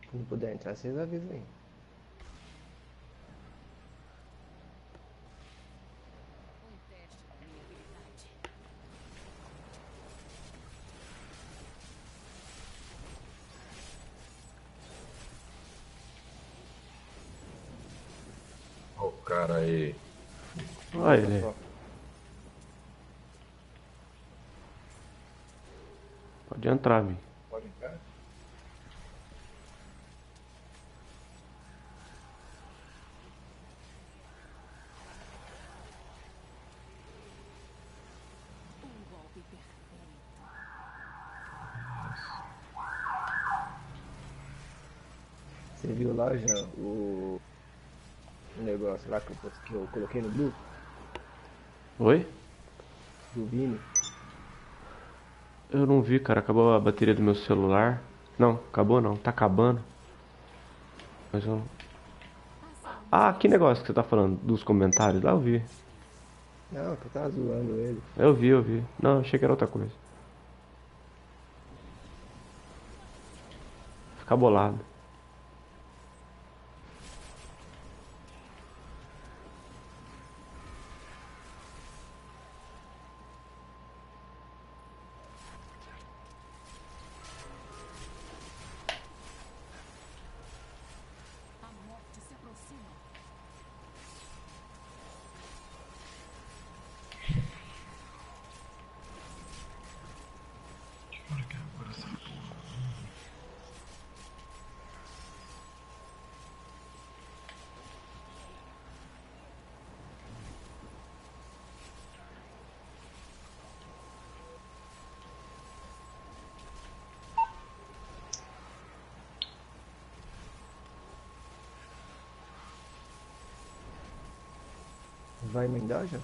Speaker 5: Quando puder entrar, vocês avisam aí.
Speaker 2: Um teste da minha habilidade.
Speaker 6: Ó, o cara aí.
Speaker 3: Olha ele.
Speaker 5: Só.
Speaker 3: Pode entrar, Mi.
Speaker 6: Pode entrar?
Speaker 4: Um golpe perfeito.
Speaker 5: Você viu lá, já o negócio lá que eu coloquei no grupo
Speaker 3: Oi?
Speaker 5: do Vini?
Speaker 3: Eu não vi, cara. Acabou a bateria do meu celular. Não, acabou não. Tá acabando. Mas eu... Ah, que negócio que você tá falando dos comentários? Lá eu vi.
Speaker 5: Não, tu tá zoando ele.
Speaker 3: Eu vi, eu vi. Não, achei que era outra coisa. Ficar bolado.
Speaker 4: A morte se aproxima.
Speaker 6: Olha que agora essa porra.
Speaker 5: Vai emendar já?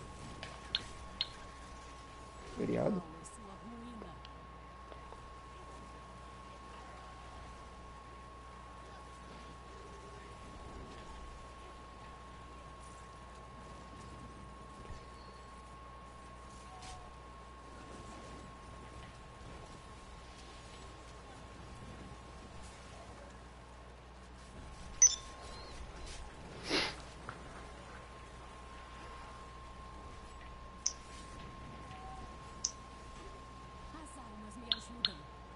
Speaker 5: Feriado?
Speaker 4: Vale sua ruína. As almas me ajudam.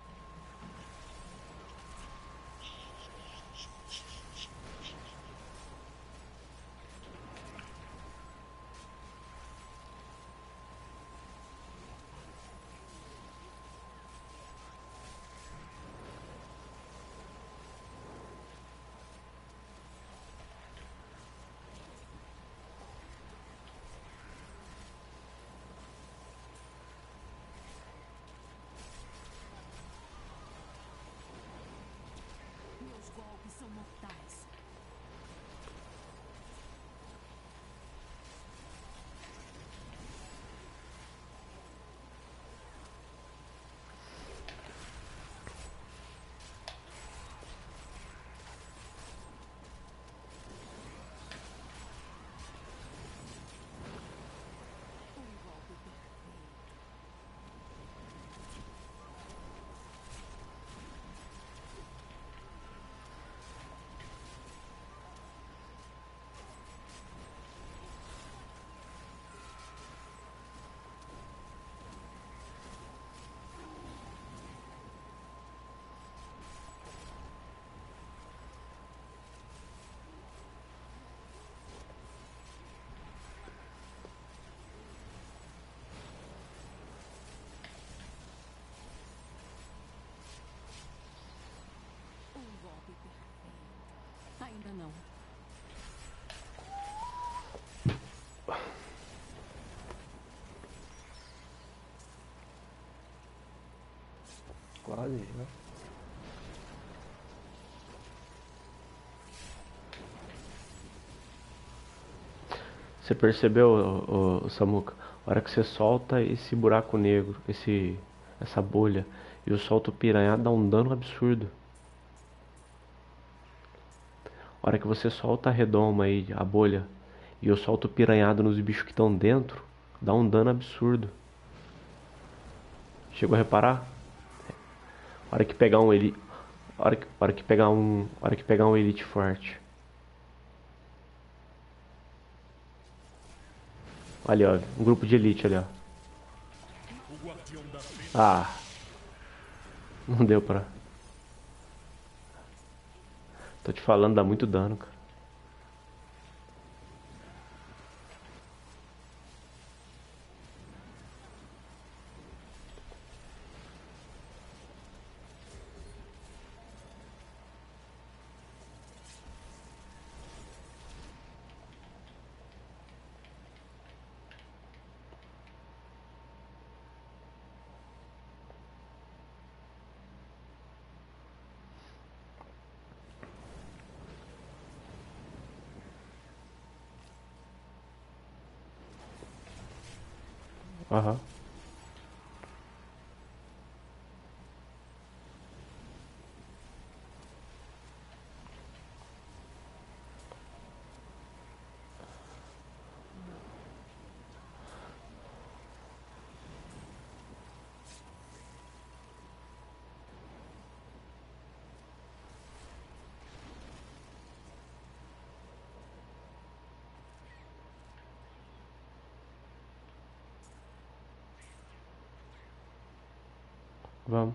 Speaker 4: Meus golpes são mortais. Um golpe perfeito. Um golpe perfeito. Ainda não.
Speaker 5: Quase já.
Speaker 3: Você percebeu, ô Samuca? A hora que você solta esse buraco negro, essa bolha, e eu solto o piranha, dá um dano absurdo. A hora que você solta a redoma aí, a bolha, e eu solto o piranhado nos bichos que estão dentro, dá um dano absurdo. Chegou a reparar? A hora que pegar um ele. hora que pegar um elite forte. Ali, ó, um grupo de elite ali, ó.
Speaker 1: O guardião da fenda
Speaker 3: Ah, não deu pra. Tô te falando, dá muito dano, cara. Aham. Vamos.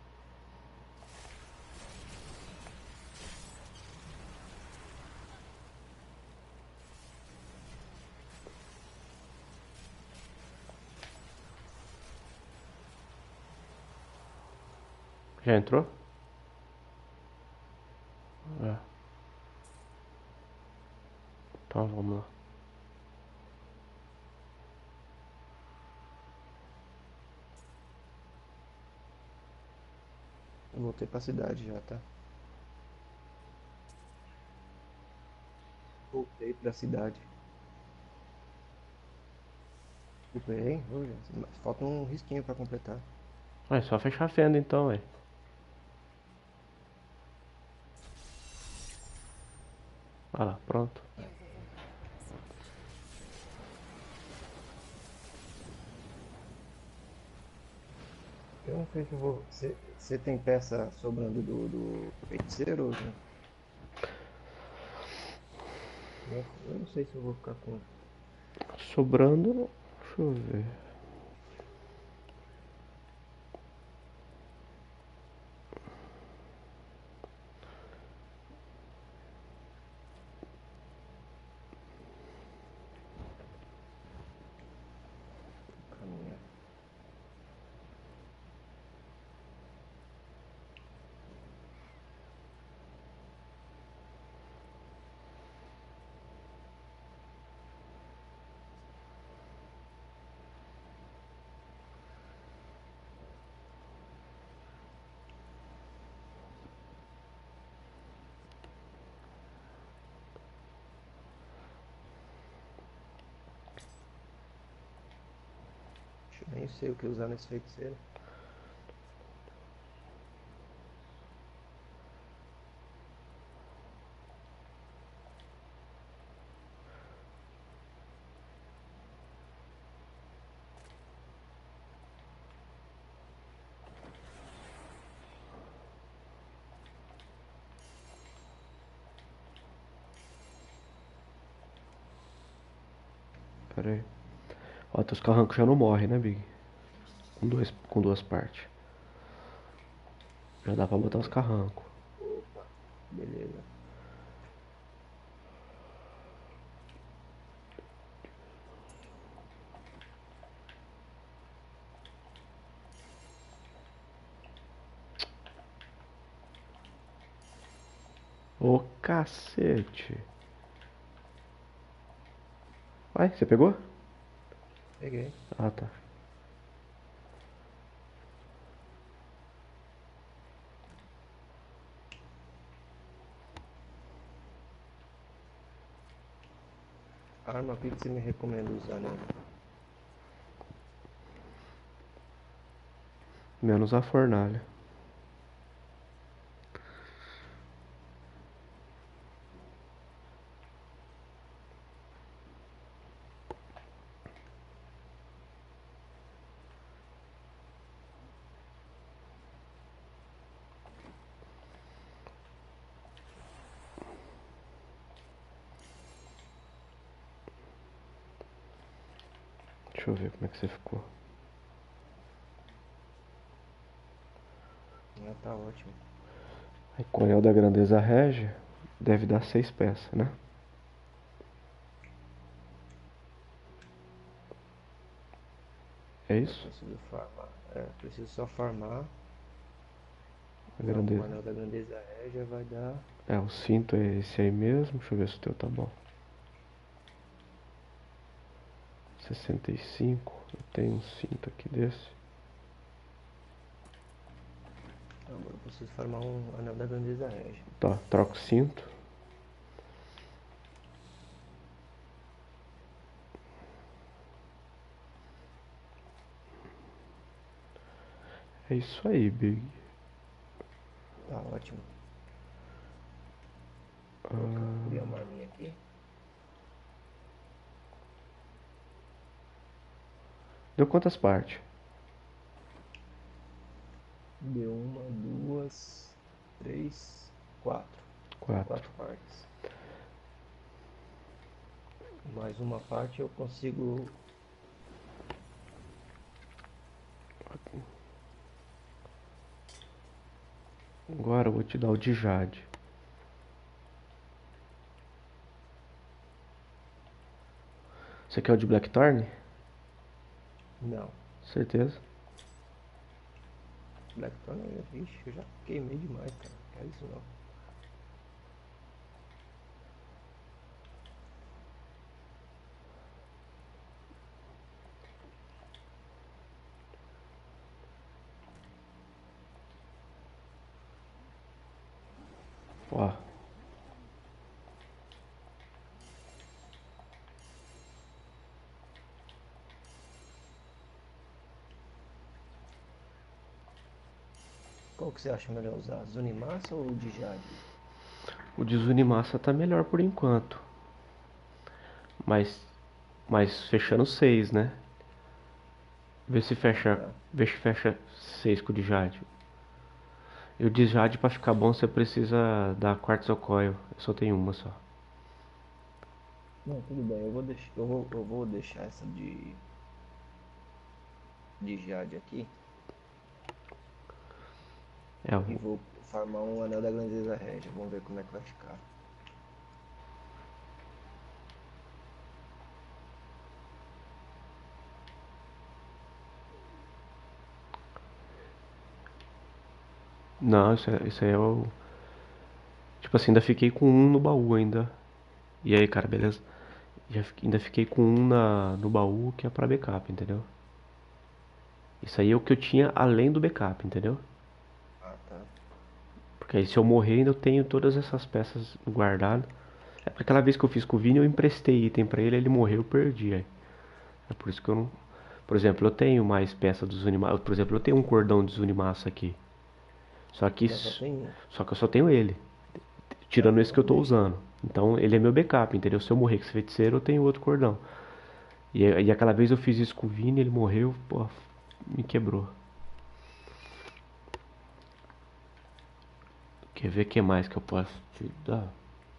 Speaker 3: Já entrou? É. Então vamos lá.
Speaker 5: Eu voltei pra cidade já, tá? Voltei pra cidade. Superei? Hoje. Falta um risquinho pra completar.
Speaker 3: É só fechar a fenda então, velho. Ah lá, pronto.
Speaker 5: Eu não sei se eu vou. Você tem peça sobrando do feiticeiro? Né? Eu não sei se eu vou ficar com.
Speaker 3: Sobrando, deixa eu ver.
Speaker 5: Caminhar. Eu nem sei o que usar nesse feiticeiro.
Speaker 3: Pera aí. Ó, teus carrancos já não morrem, né, Big? Com duas partes. Já dá pra botar os carrancos.
Speaker 5: Opa, beleza.
Speaker 3: Ô cacete. Vai, você pegou?
Speaker 5: Peguei.
Speaker 3: Ah, tá.
Speaker 5: Arma, o que você me recomenda usar, né?
Speaker 3: Menos a fornalha. Deixa eu ver como é que você ficou.
Speaker 5: Ah, tá ótimo.
Speaker 3: Aí com o anel da grandeza régia, deve dar 6 peças, né? É
Speaker 5: Eu
Speaker 3: isso?
Speaker 5: preciso farmar. Preciso só farmar.
Speaker 3: A
Speaker 5: Não, com o
Speaker 3: grandeza.
Speaker 5: anel da grandeza régia vai dar.
Speaker 3: É, o cinto é esse aí mesmo. Deixa eu ver se o teu tá bom. 65. Eu tenho um cinto aqui desse.
Speaker 5: Agora eu preciso farmar um anel da grandeza régia.
Speaker 3: Tá, troca o cinto. É isso aí, Big.
Speaker 5: Tá ótimo. Vou criar uma arminha aqui.
Speaker 3: Deu quantas partes?
Speaker 5: Deu uma, duas, três, quatro.
Speaker 3: 4.
Speaker 5: 4 partes. Mais uma parte eu consigo.
Speaker 3: Agora eu vou te dar o de Jade. Você quer o de Blackthorn?
Speaker 5: Não.
Speaker 3: Certeza.
Speaker 5: Blackthorn, vixe, eu já queimei demais, cara. Não quero isso não.
Speaker 3: Ó.
Speaker 5: Qual que você acha melhor usar? Zunimassa ou o de Jade?
Speaker 3: O de Zunimassa tá melhor por enquanto. Mas fechando 6, né? Vê se fecha.
Speaker 5: Tá.
Speaker 3: Vê se fecha 6 com o de Jade. E o de Jade pra ficar bom você precisa da Quartz Coil. Eu só tenho uma só.
Speaker 5: Não, tudo bem. Eu vou deixar essa de Jade aqui.
Speaker 3: É,
Speaker 5: E vou farmar um anel da grandeza régia. Vamos ver como é que vai ficar.
Speaker 3: não, isso aí é o. Tipo assim, ainda fiquei com um no baú ainda. E aí, cara, beleza? Ainda fiquei com um no baú que é pra backup, entendeu? Isso aí é o que eu tinha além do backup, entendeu?
Speaker 5: Ah, tá.
Speaker 3: Porque aí se eu morrer ainda eu tenho todas essas peças guardadas. É porque aquela vez que eu fiz com o Vini eu emprestei item pra ele, ele morreu, eu perdi. Aí. É por isso que eu não. Por exemplo, eu tenho mais peças dos Zunimaça. Por exemplo, eu tenho um cordão de Zunimassa aqui. Só que,
Speaker 5: Mas só tem um.
Speaker 3: só que eu só tenho ele.
Speaker 5: Ah,
Speaker 3: Tirando esse que eu
Speaker 5: então
Speaker 3: tô
Speaker 5: deixa.
Speaker 3: usando. Então ele é meu backup, entendeu? Se eu morrer com esse feiticeiro, eu tenho outro cordão. E aquela vez eu fiz isso com o Vini, ele morreu, pô, me quebrou. Quer ver o que mais que eu posso te dar?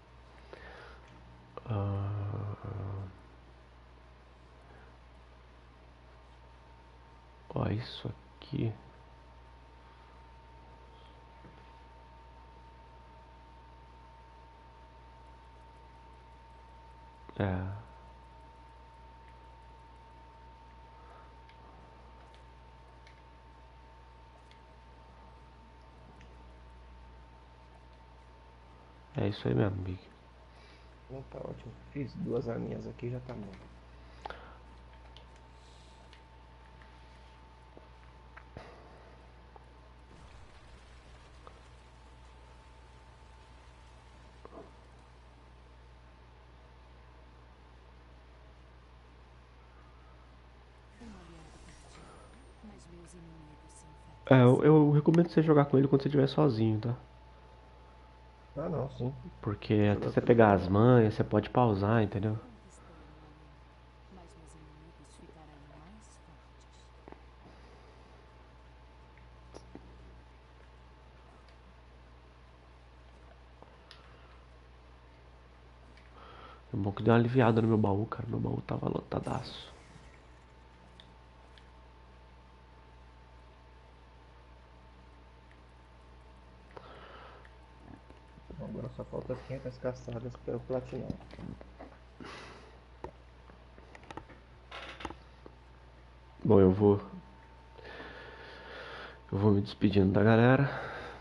Speaker 3: Ah, ó, isso aqui. É. É isso aí mesmo, Big.
Speaker 5: Não, tá ótimo. Fiz duas arminhas aqui, já tá bom.
Speaker 4: Um aliado partiu, mas meus inimigos se
Speaker 3: É, eu,
Speaker 4: enfraquecem.
Speaker 3: eu recomendo você jogar com ele quando você estiver sozinho, tá?
Speaker 5: Ah, não, sim.
Speaker 3: Porque até
Speaker 5: Jogar
Speaker 3: você
Speaker 5: com ele
Speaker 3: pegar
Speaker 5: também
Speaker 3: as
Speaker 5: não.
Speaker 3: manhas, você pode pausar, entendeu?
Speaker 4: Conquistei meu anel, mas meus inimigos ficarão mais fortes.
Speaker 3: É bom que deu uma aliviada no meu baú, cara. Meu baú tava lotadaço.
Speaker 5: Só falta 500 caçadas para o platinar.
Speaker 3: Bom, eu vou me despedindo da galera.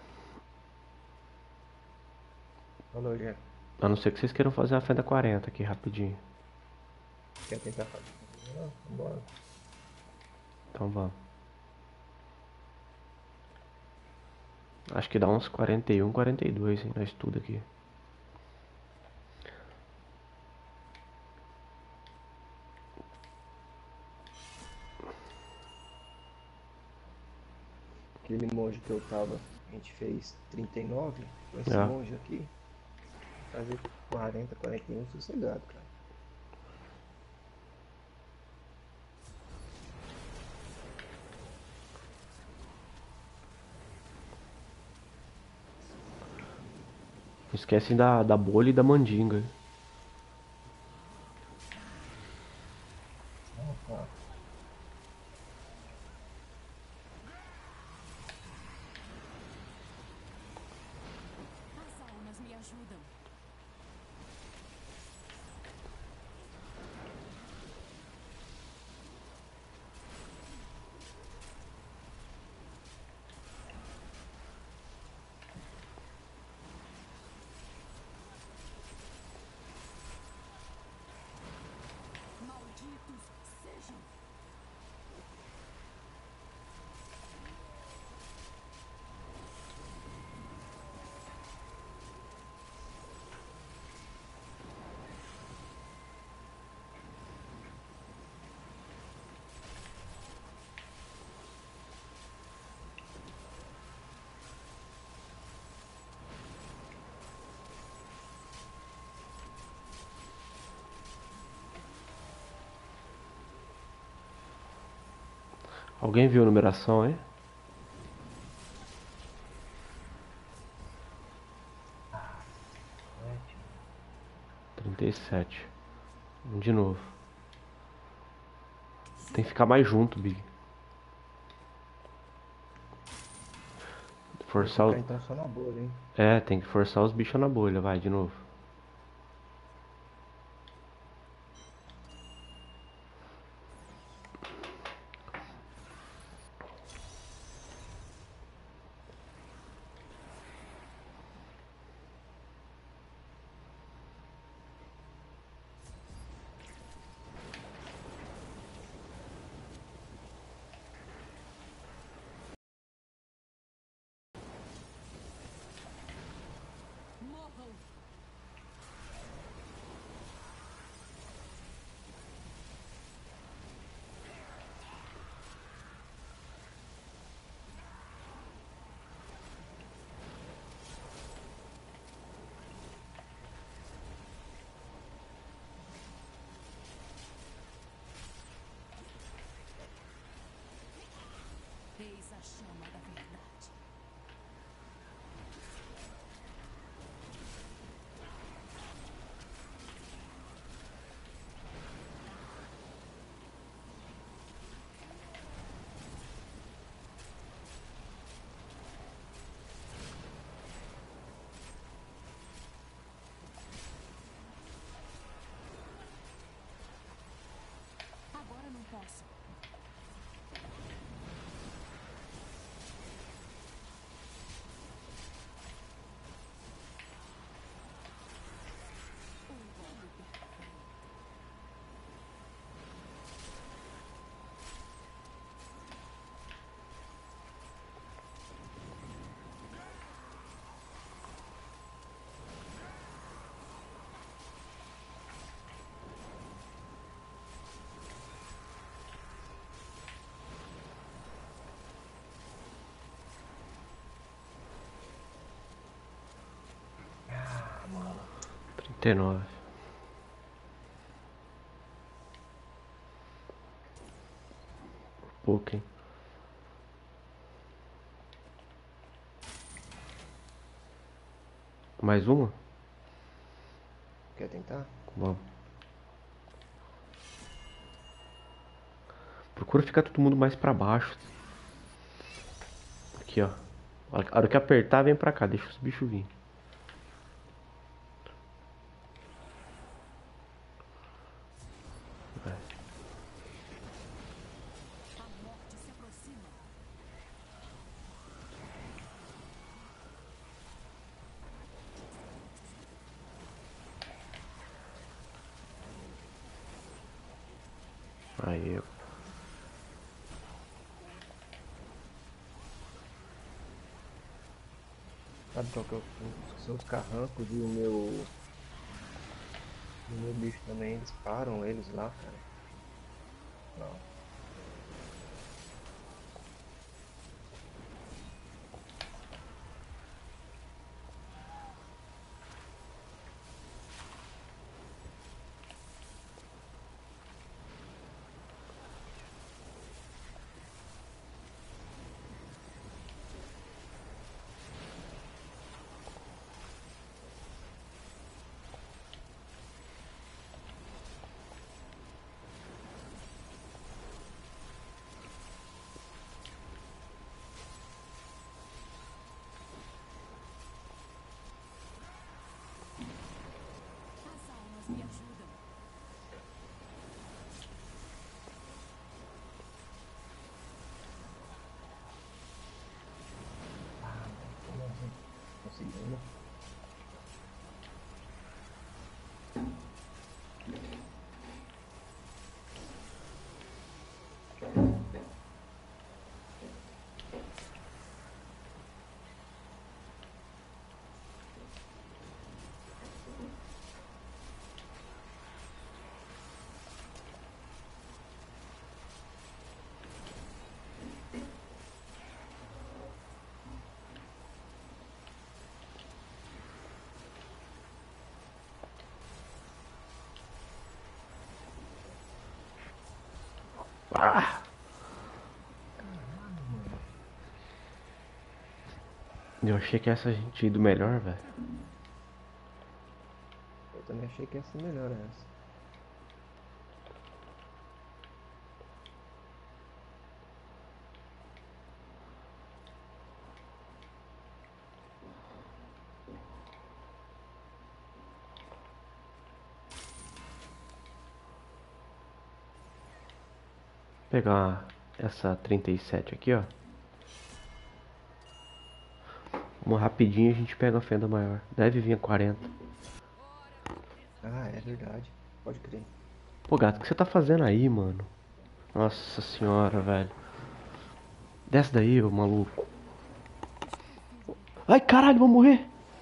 Speaker 5: Falou, já.
Speaker 3: A não ser que vocês queiram fazer a fenda 40 aqui rapidinho.
Speaker 5: Quer tentar fazer? Não, vambora.
Speaker 3: Então vamos. Acho que dá uns 41, 42, hein, nós tudo aqui.
Speaker 5: Aquele monge que eu tava, a gente fez 39, com esse
Speaker 3: É.
Speaker 5: monge aqui, fazer 40, 41 sossegado, cara.
Speaker 3: Não esquecem da bolha e da mandinga.
Speaker 5: Tá.
Speaker 4: As almas me ajudam. Malditos sejam.
Speaker 3: Alguém viu a numeração aí?
Speaker 5: Sete.
Speaker 3: 37. Vamos de novo. Tem que ficar mais junto, Big. Forçar
Speaker 5: Vou
Speaker 3: o...
Speaker 5: ficar então só na bolha, hein?
Speaker 3: É, tem que forçar os bichos na bolha. Vai, de novo.
Speaker 4: Morram. Eis a chama da verdade. Agora não posso.
Speaker 5: Ah, mano.
Speaker 3: 39. Pouco, hein? Mais uma?
Speaker 5: Quer tentar?
Speaker 3: Vamos. Procura ficar todo mundo mais pra baixo. Aqui, ó. A hora que apertar, vem pra cá. Deixa os bichos vir. Aí,
Speaker 5: Sabe qual que é são os carrancos e o meu bicho também, eles param eles lá, cara. Não.
Speaker 4: As almas me ajudam.
Speaker 5: Como assim? Conseguindo.
Speaker 3: ah! Eu achei que essa a gente tinha ido melhor, velho.
Speaker 5: Eu também achei que ia ser melhor essa.
Speaker 3: Vou pegar essa 37 aqui, ó. Uma rapidinho a gente pega a fenda maior. Deve vir a 40.
Speaker 5: Ah, é verdade. Pode crer.
Speaker 3: Pô, gato, o que você tá fazendo aí, mano? Nossa senhora, velho. Desce daí, ô maluco. Ai, caralho, vou morrer.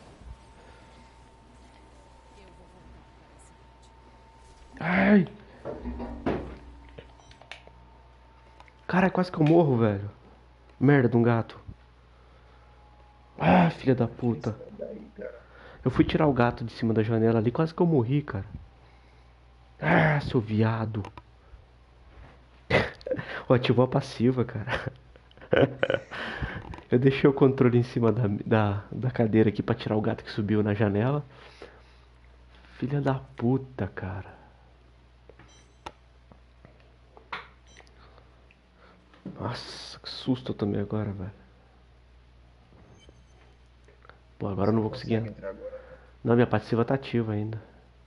Speaker 4: Eu vou voltar para a cidade.
Speaker 3: Ai. Cara, quase que eu morro, velho. Merda de um gato. Ah, filha da puta.
Speaker 5: Daí, cara.
Speaker 3: Eu fui tirar o gato de cima da janela ali, quase que eu morri, cara. Ah, seu viado. Ó, ativou a passiva, cara. Eu deixei o controle em cima da cadeira aqui pra tirar o gato que subiu na janela. Filha da puta, cara. Nossa, que susto eu tomei agora, velho. Pô, agora eu não vou conseguir.
Speaker 5: Consegue entrar agora, né?
Speaker 3: Não, minha passiva tá ativa ainda.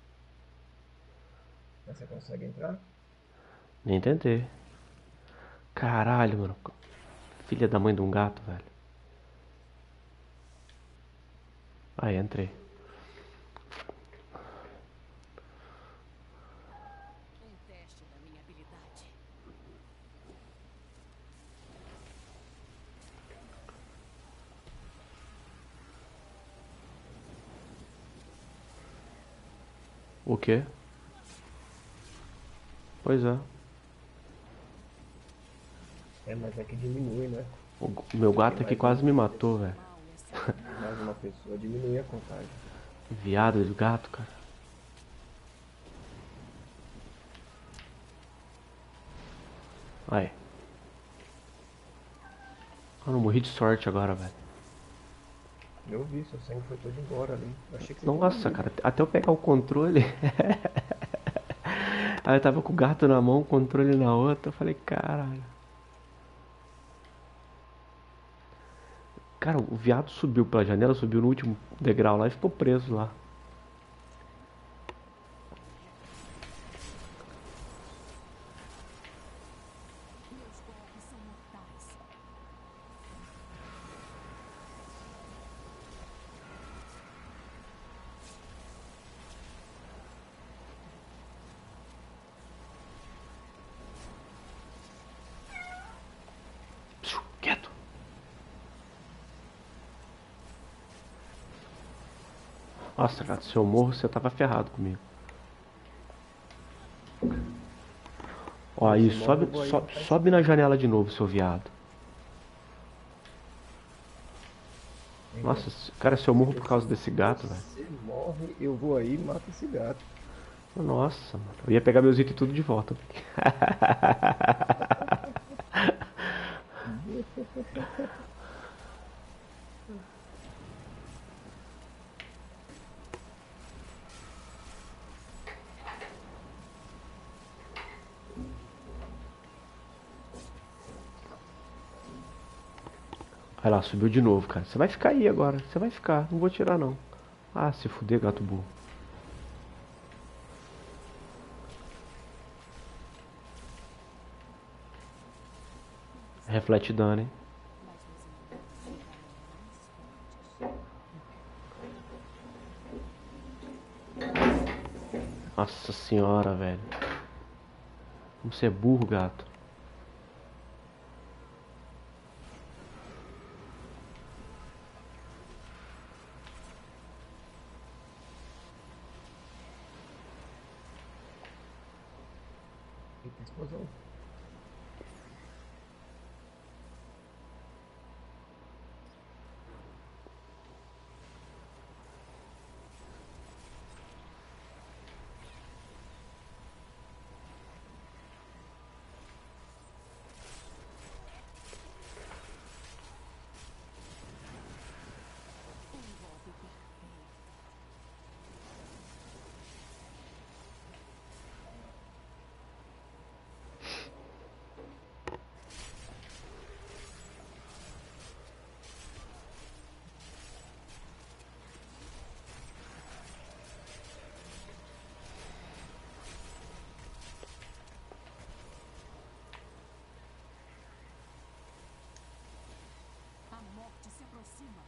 Speaker 5: Mas você consegue entrar?
Speaker 3: Nem tentei. Caralho, mano. Filha da mãe de um gato, velho. Aí, entrei.
Speaker 4: Um teste da minha habilidade.
Speaker 3: O quê? Pois é.
Speaker 5: É, mas é que diminui, né?
Speaker 3: O meu gato aqui quase me matou, velho.
Speaker 4: Mal e essa
Speaker 5: Mais uma pessoa diminui a contagem.
Speaker 3: Viado de gato, cara. Aí. Eu não morri de sorte agora, velho.
Speaker 5: Eu vi, seu sangue foi todo embora ali. Eu achei que você
Speaker 3: Nossa,
Speaker 5: tinha
Speaker 3: cara, até eu pegar o controle. Aí eu tava com o gato na mão, o controle na outra. Eu falei, caralho. Cara, o viado subiu pela janela, subiu no último degrau lá e ficou preso lá.
Speaker 4: meus golpes são mortais.
Speaker 3: Nossa, cara, se eu morro, você tava ferrado comigo. Ó, aí,
Speaker 5: Se morre,
Speaker 3: sobe,
Speaker 5: eu vou aí matar esse
Speaker 3: sobe na janela de novo, seu viado.
Speaker 5: Entendeu?
Speaker 3: Nossa, cara, se eu morro por causa
Speaker 5: Você,
Speaker 3: desse gato, velho.
Speaker 5: você morre, eu vou aí e mato esse gato.
Speaker 3: Nossa, mano. Eu ia pegar meus itens tudo de volta. Vai lá, subiu de novo, cara. Você vai ficar aí agora. Você vai ficar. Não vou tirar, não. Ah, se fuder, gato burro. Reflete dano, hein?
Speaker 4: Mas meus inimigos ficarão mais fortes.
Speaker 3: Nossa senhora, velho. Como você é burro, gato.
Speaker 5: Eita, explosão.
Speaker 4: Um golpe perfeito. A morte se aproxima.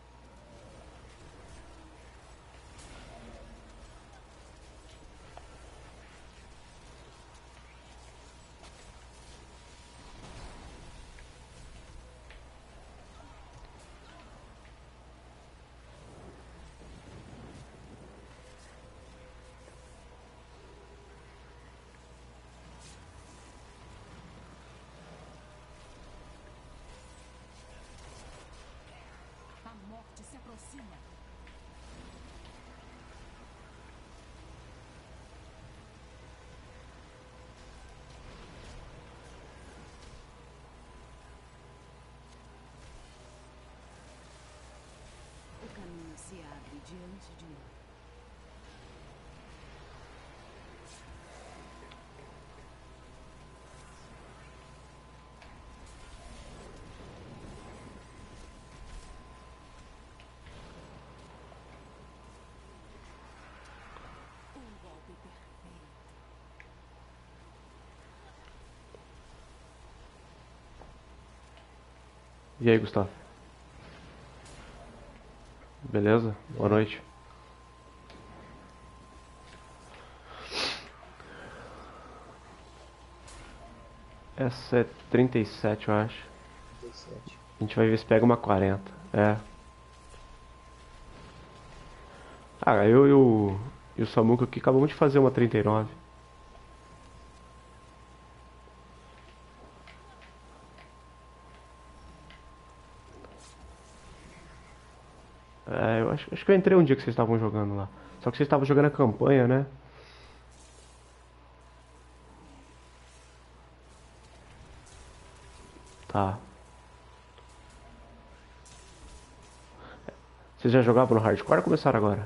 Speaker 4: A morte se aproxima. O caminho se abre diante de nós. Um golpe perfeito.
Speaker 3: E aí, Gustavo? Beleza? Boa noite. Essa é 37, eu acho.
Speaker 5: 17.
Speaker 3: A gente vai ver se pega uma 40. É. Ah, eu e o Samuca aqui acabamos de fazer uma 39. É, eu acho que eu entrei um dia que vocês estavam jogando lá. Só que vocês estavam jogando a campanha, né? Tá. Vocês já jogavam no hardcore ou começaram agora?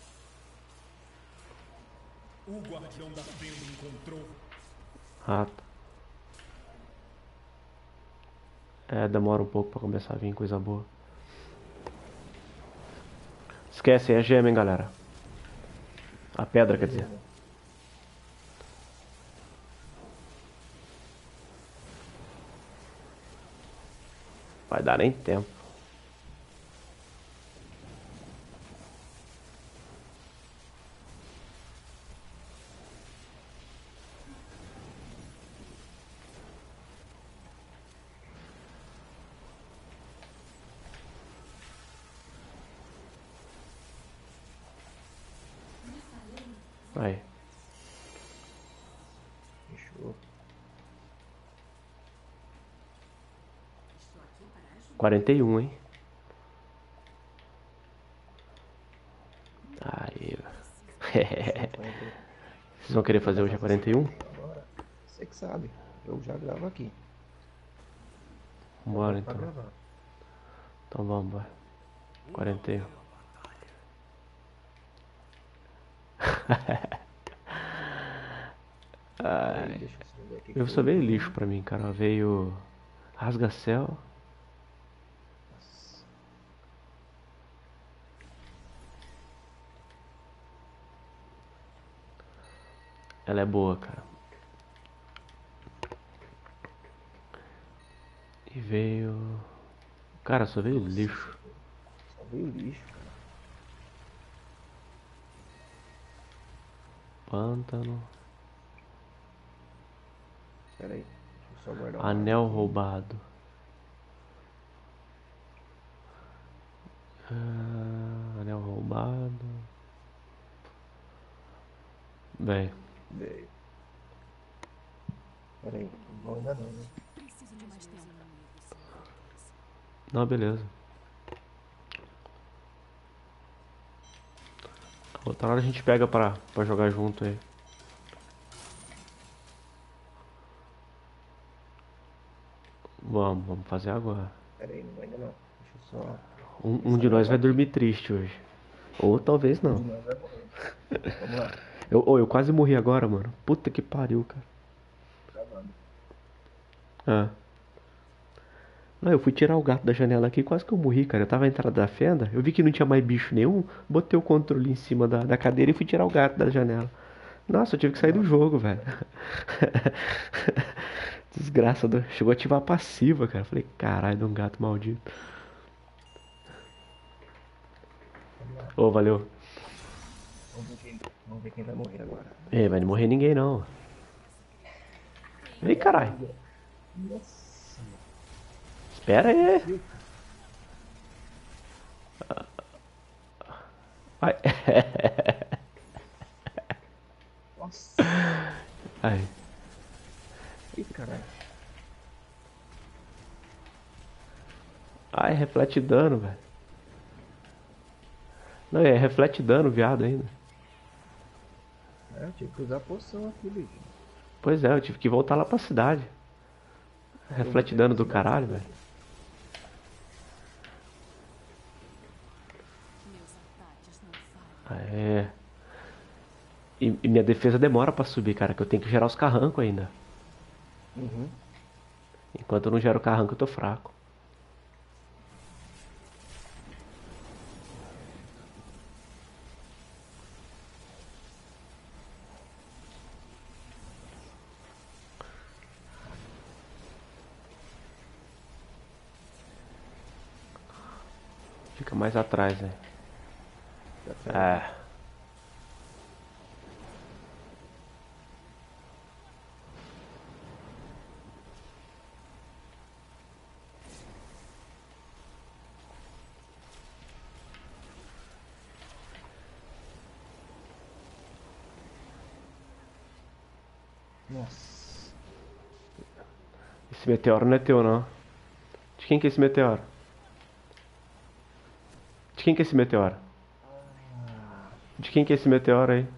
Speaker 1: O guardião da fenda encontrou.
Speaker 3: Ah, tá. É, demora um pouco pra começar a vir coisa boa. Esquece, é gema, hein, galera. A pedra, quer dizer. Vai dar nem tempo. Aí,
Speaker 5: Fechou.
Speaker 3: 41, hein? Aí.
Speaker 5: 50.
Speaker 3: Vocês vão querer fazer hoje a 41?
Speaker 5: Agora, você que sabe. Eu já gravo aqui.
Speaker 3: Bora
Speaker 5: Pra
Speaker 3: então.
Speaker 5: gravar.
Speaker 3: Então vamos, vai. 41.
Speaker 5: Aí, deixa eu só ver aqui.
Speaker 3: Eu só veio lixo pra mim, cara. Veio rasga-céu.
Speaker 5: Nossa.
Speaker 3: Ela é boa, cara. E veio. Cara, só veio lixo.
Speaker 5: Só veio lixo, cara.
Speaker 3: Pântano.
Speaker 5: Pera aí. Deixa eu só guardar o
Speaker 3: Anel
Speaker 5: dado aqui.
Speaker 3: roubado. Anel roubado. Bem,
Speaker 5: Veio. Pera aí. Não, ainda não, né?
Speaker 4: Preciso de mais tempo.
Speaker 3: não, beleza. Outra hora a gente pega pra jogar junto aí. Vamos fazer agora.
Speaker 5: Pera aí, não, ainda não. Deixa eu só.
Speaker 3: Um de nós vai dormir triste hoje. Ou talvez não.
Speaker 5: Não, vai morrer. Vamos lá.
Speaker 3: Eu quase morri agora, mano. Puta que pariu, cara.
Speaker 5: Gravando.
Speaker 3: Ah. Não, eu fui tirar o gato da janela aqui, quase que eu morri, cara. Eu tava na entrada da fenda, eu vi que não tinha mais bicho nenhum, botei o controle em cima da cadeira e fui tirar o gato da janela. Nossa, eu tive que sair do jogo, velho. Desgraça, chegou a ativar a passiva, cara. Falei, caralho, de um gato maldito. Ô, valeu.
Speaker 5: Vamos ver quem vai morrer agora.
Speaker 3: Ei, vai não morrer ninguém não. Ei, caralho.
Speaker 5: Nossa.
Speaker 3: Espera aí. Vai.
Speaker 5: Nossa.
Speaker 3: Ai.
Speaker 5: Ih, caralho.
Speaker 3: Ai, reflete dano, velho. Não, reflete dano, viado, ainda.
Speaker 5: É, eu tive que usar a poção aqui, bicho.
Speaker 3: Pois é, eu tive que voltar lá pra cidade. Reflete dano do caralho, velho.
Speaker 4: Meus ataques não falham.
Speaker 3: Ah, é. E minha defesa demora pra subir, cara, que eu tenho que gerar os carrancos ainda.
Speaker 5: Uhum.
Speaker 3: Enquanto eu não gero o carranco, eu tô fraco. Fica mais atrás, né?
Speaker 5: Já foi.
Speaker 3: É.
Speaker 5: Nossa.
Speaker 3: Esse meteoro não é teu, não. De quem que é esse meteoro? De quem que é esse meteoro? De quem que é esse meteoro aí?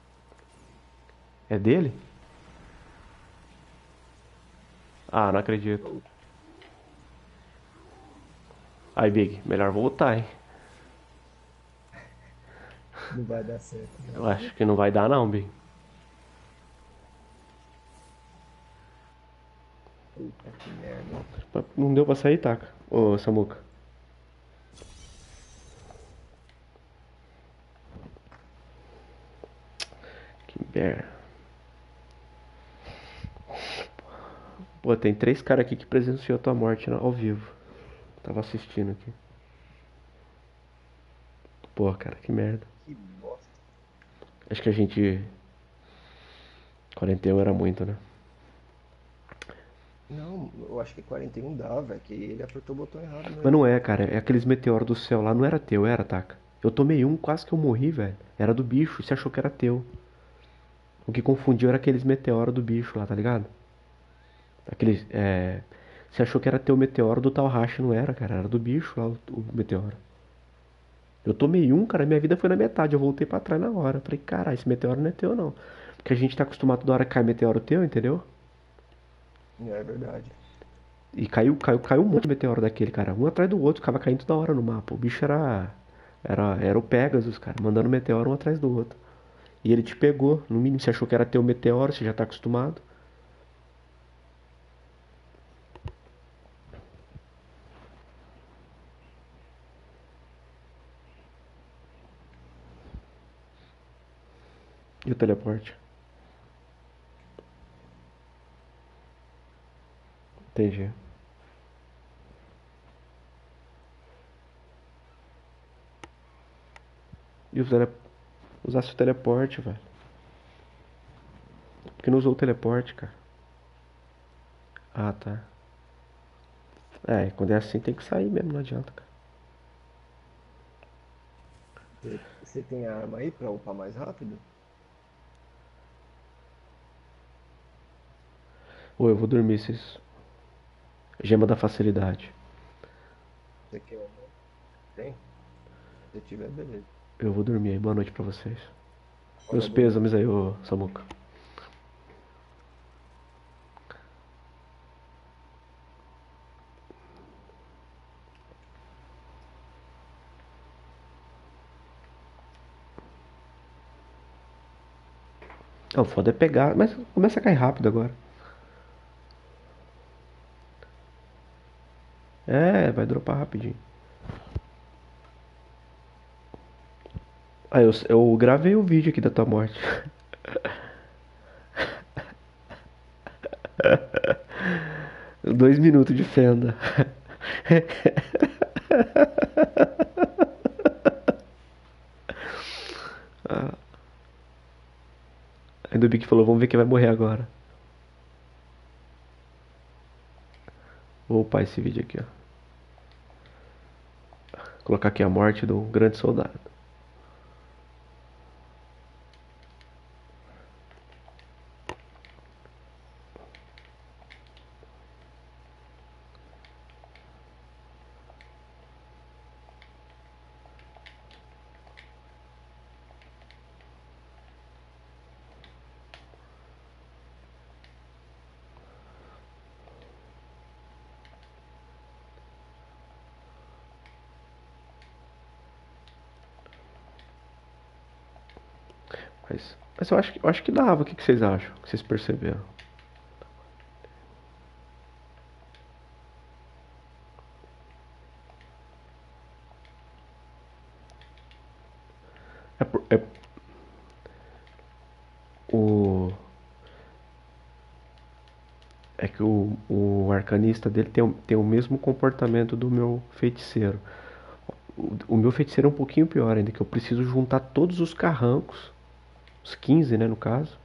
Speaker 3: É dele? Ah, não acredito. Aí, Big, melhor voltar, hein?
Speaker 5: Não vai dar certo. Não.
Speaker 3: Eu acho que não vai dar, não, Big.
Speaker 5: Puta que merda.
Speaker 3: Não deu pra sair, taca. Ô, Samuca. Que merda. Pô, tem 3 caras aqui que presenciou a tua morte ao vivo. Tava assistindo aqui. Pô, cara, que merda.
Speaker 5: Que bosta.
Speaker 3: Acho que a gente... 41 era muito, né?
Speaker 5: Não, eu acho que 41 dá, velho. Que ele apertou o botão errado, né?
Speaker 3: Mas não é, cara. É aqueles meteoros do céu lá. Não era teu, era, taca. Eu tomei um, quase que eu morri, velho. Era do bicho. Você achou que era teu. O que confundiu era aqueles meteoros do bicho lá, tá ligado? Aqueles, você achou que era teu meteoro do Talhashi, não era, cara. Era do bicho lá, o meteoro. Eu tomei um, cara, minha vida foi na metade. Eu voltei pra trás na hora. Falei, caralho, esse meteoro não é teu, não. Porque a gente tá acostumado toda hora que cai meteoro teu, entendeu?
Speaker 5: É verdade.
Speaker 3: E caiu um monte de meteoro daquele, cara. Um atrás do outro, ficava caindo toda hora no mapa. O bicho era o Pegasus, cara, mandando meteoro um atrás do outro. E ele te pegou, no mínimo, você achou que era teu meteoro, você já tá acostumado. E o teleporte? Entendi. E usasse o teleporte, velho. Por que não usou o teleporte, cara? Ah, tá. Quando é assim tem que sair mesmo, não adianta, cara.
Speaker 5: Você tem a arma aí pra upar mais rápido?
Speaker 3: Ou eu vou dormir, vocês. Gema da facilidade.
Speaker 5: Você quer uma? Tem? Se tiver, beleza.
Speaker 3: Eu vou dormir aí. Boa noite pra vocês. Meus
Speaker 5: Olha, boa noite.
Speaker 3: pêsames aí, ô Samuca. Não, o foda é pegar, mas começa a cair rápido agora. Vai dropar rapidinho. Eu gravei o vídeo aqui da tua morte. 2 minutos de fenda. Ainda o Bic falou, vamos ver quem vai morrer agora. Vou upar esse vídeo aqui, ó. Colocar aqui a morte do grande soldado. Mas eu acho que dava. O que vocês acham? O que vocês perceberam? É o é que o arcanista dele tem o mesmo comportamento do meu feiticeiro. O meu feiticeiro é um pouquinho pior ainda, que eu preciso juntar todos os carrancos, os 15, né, no caso,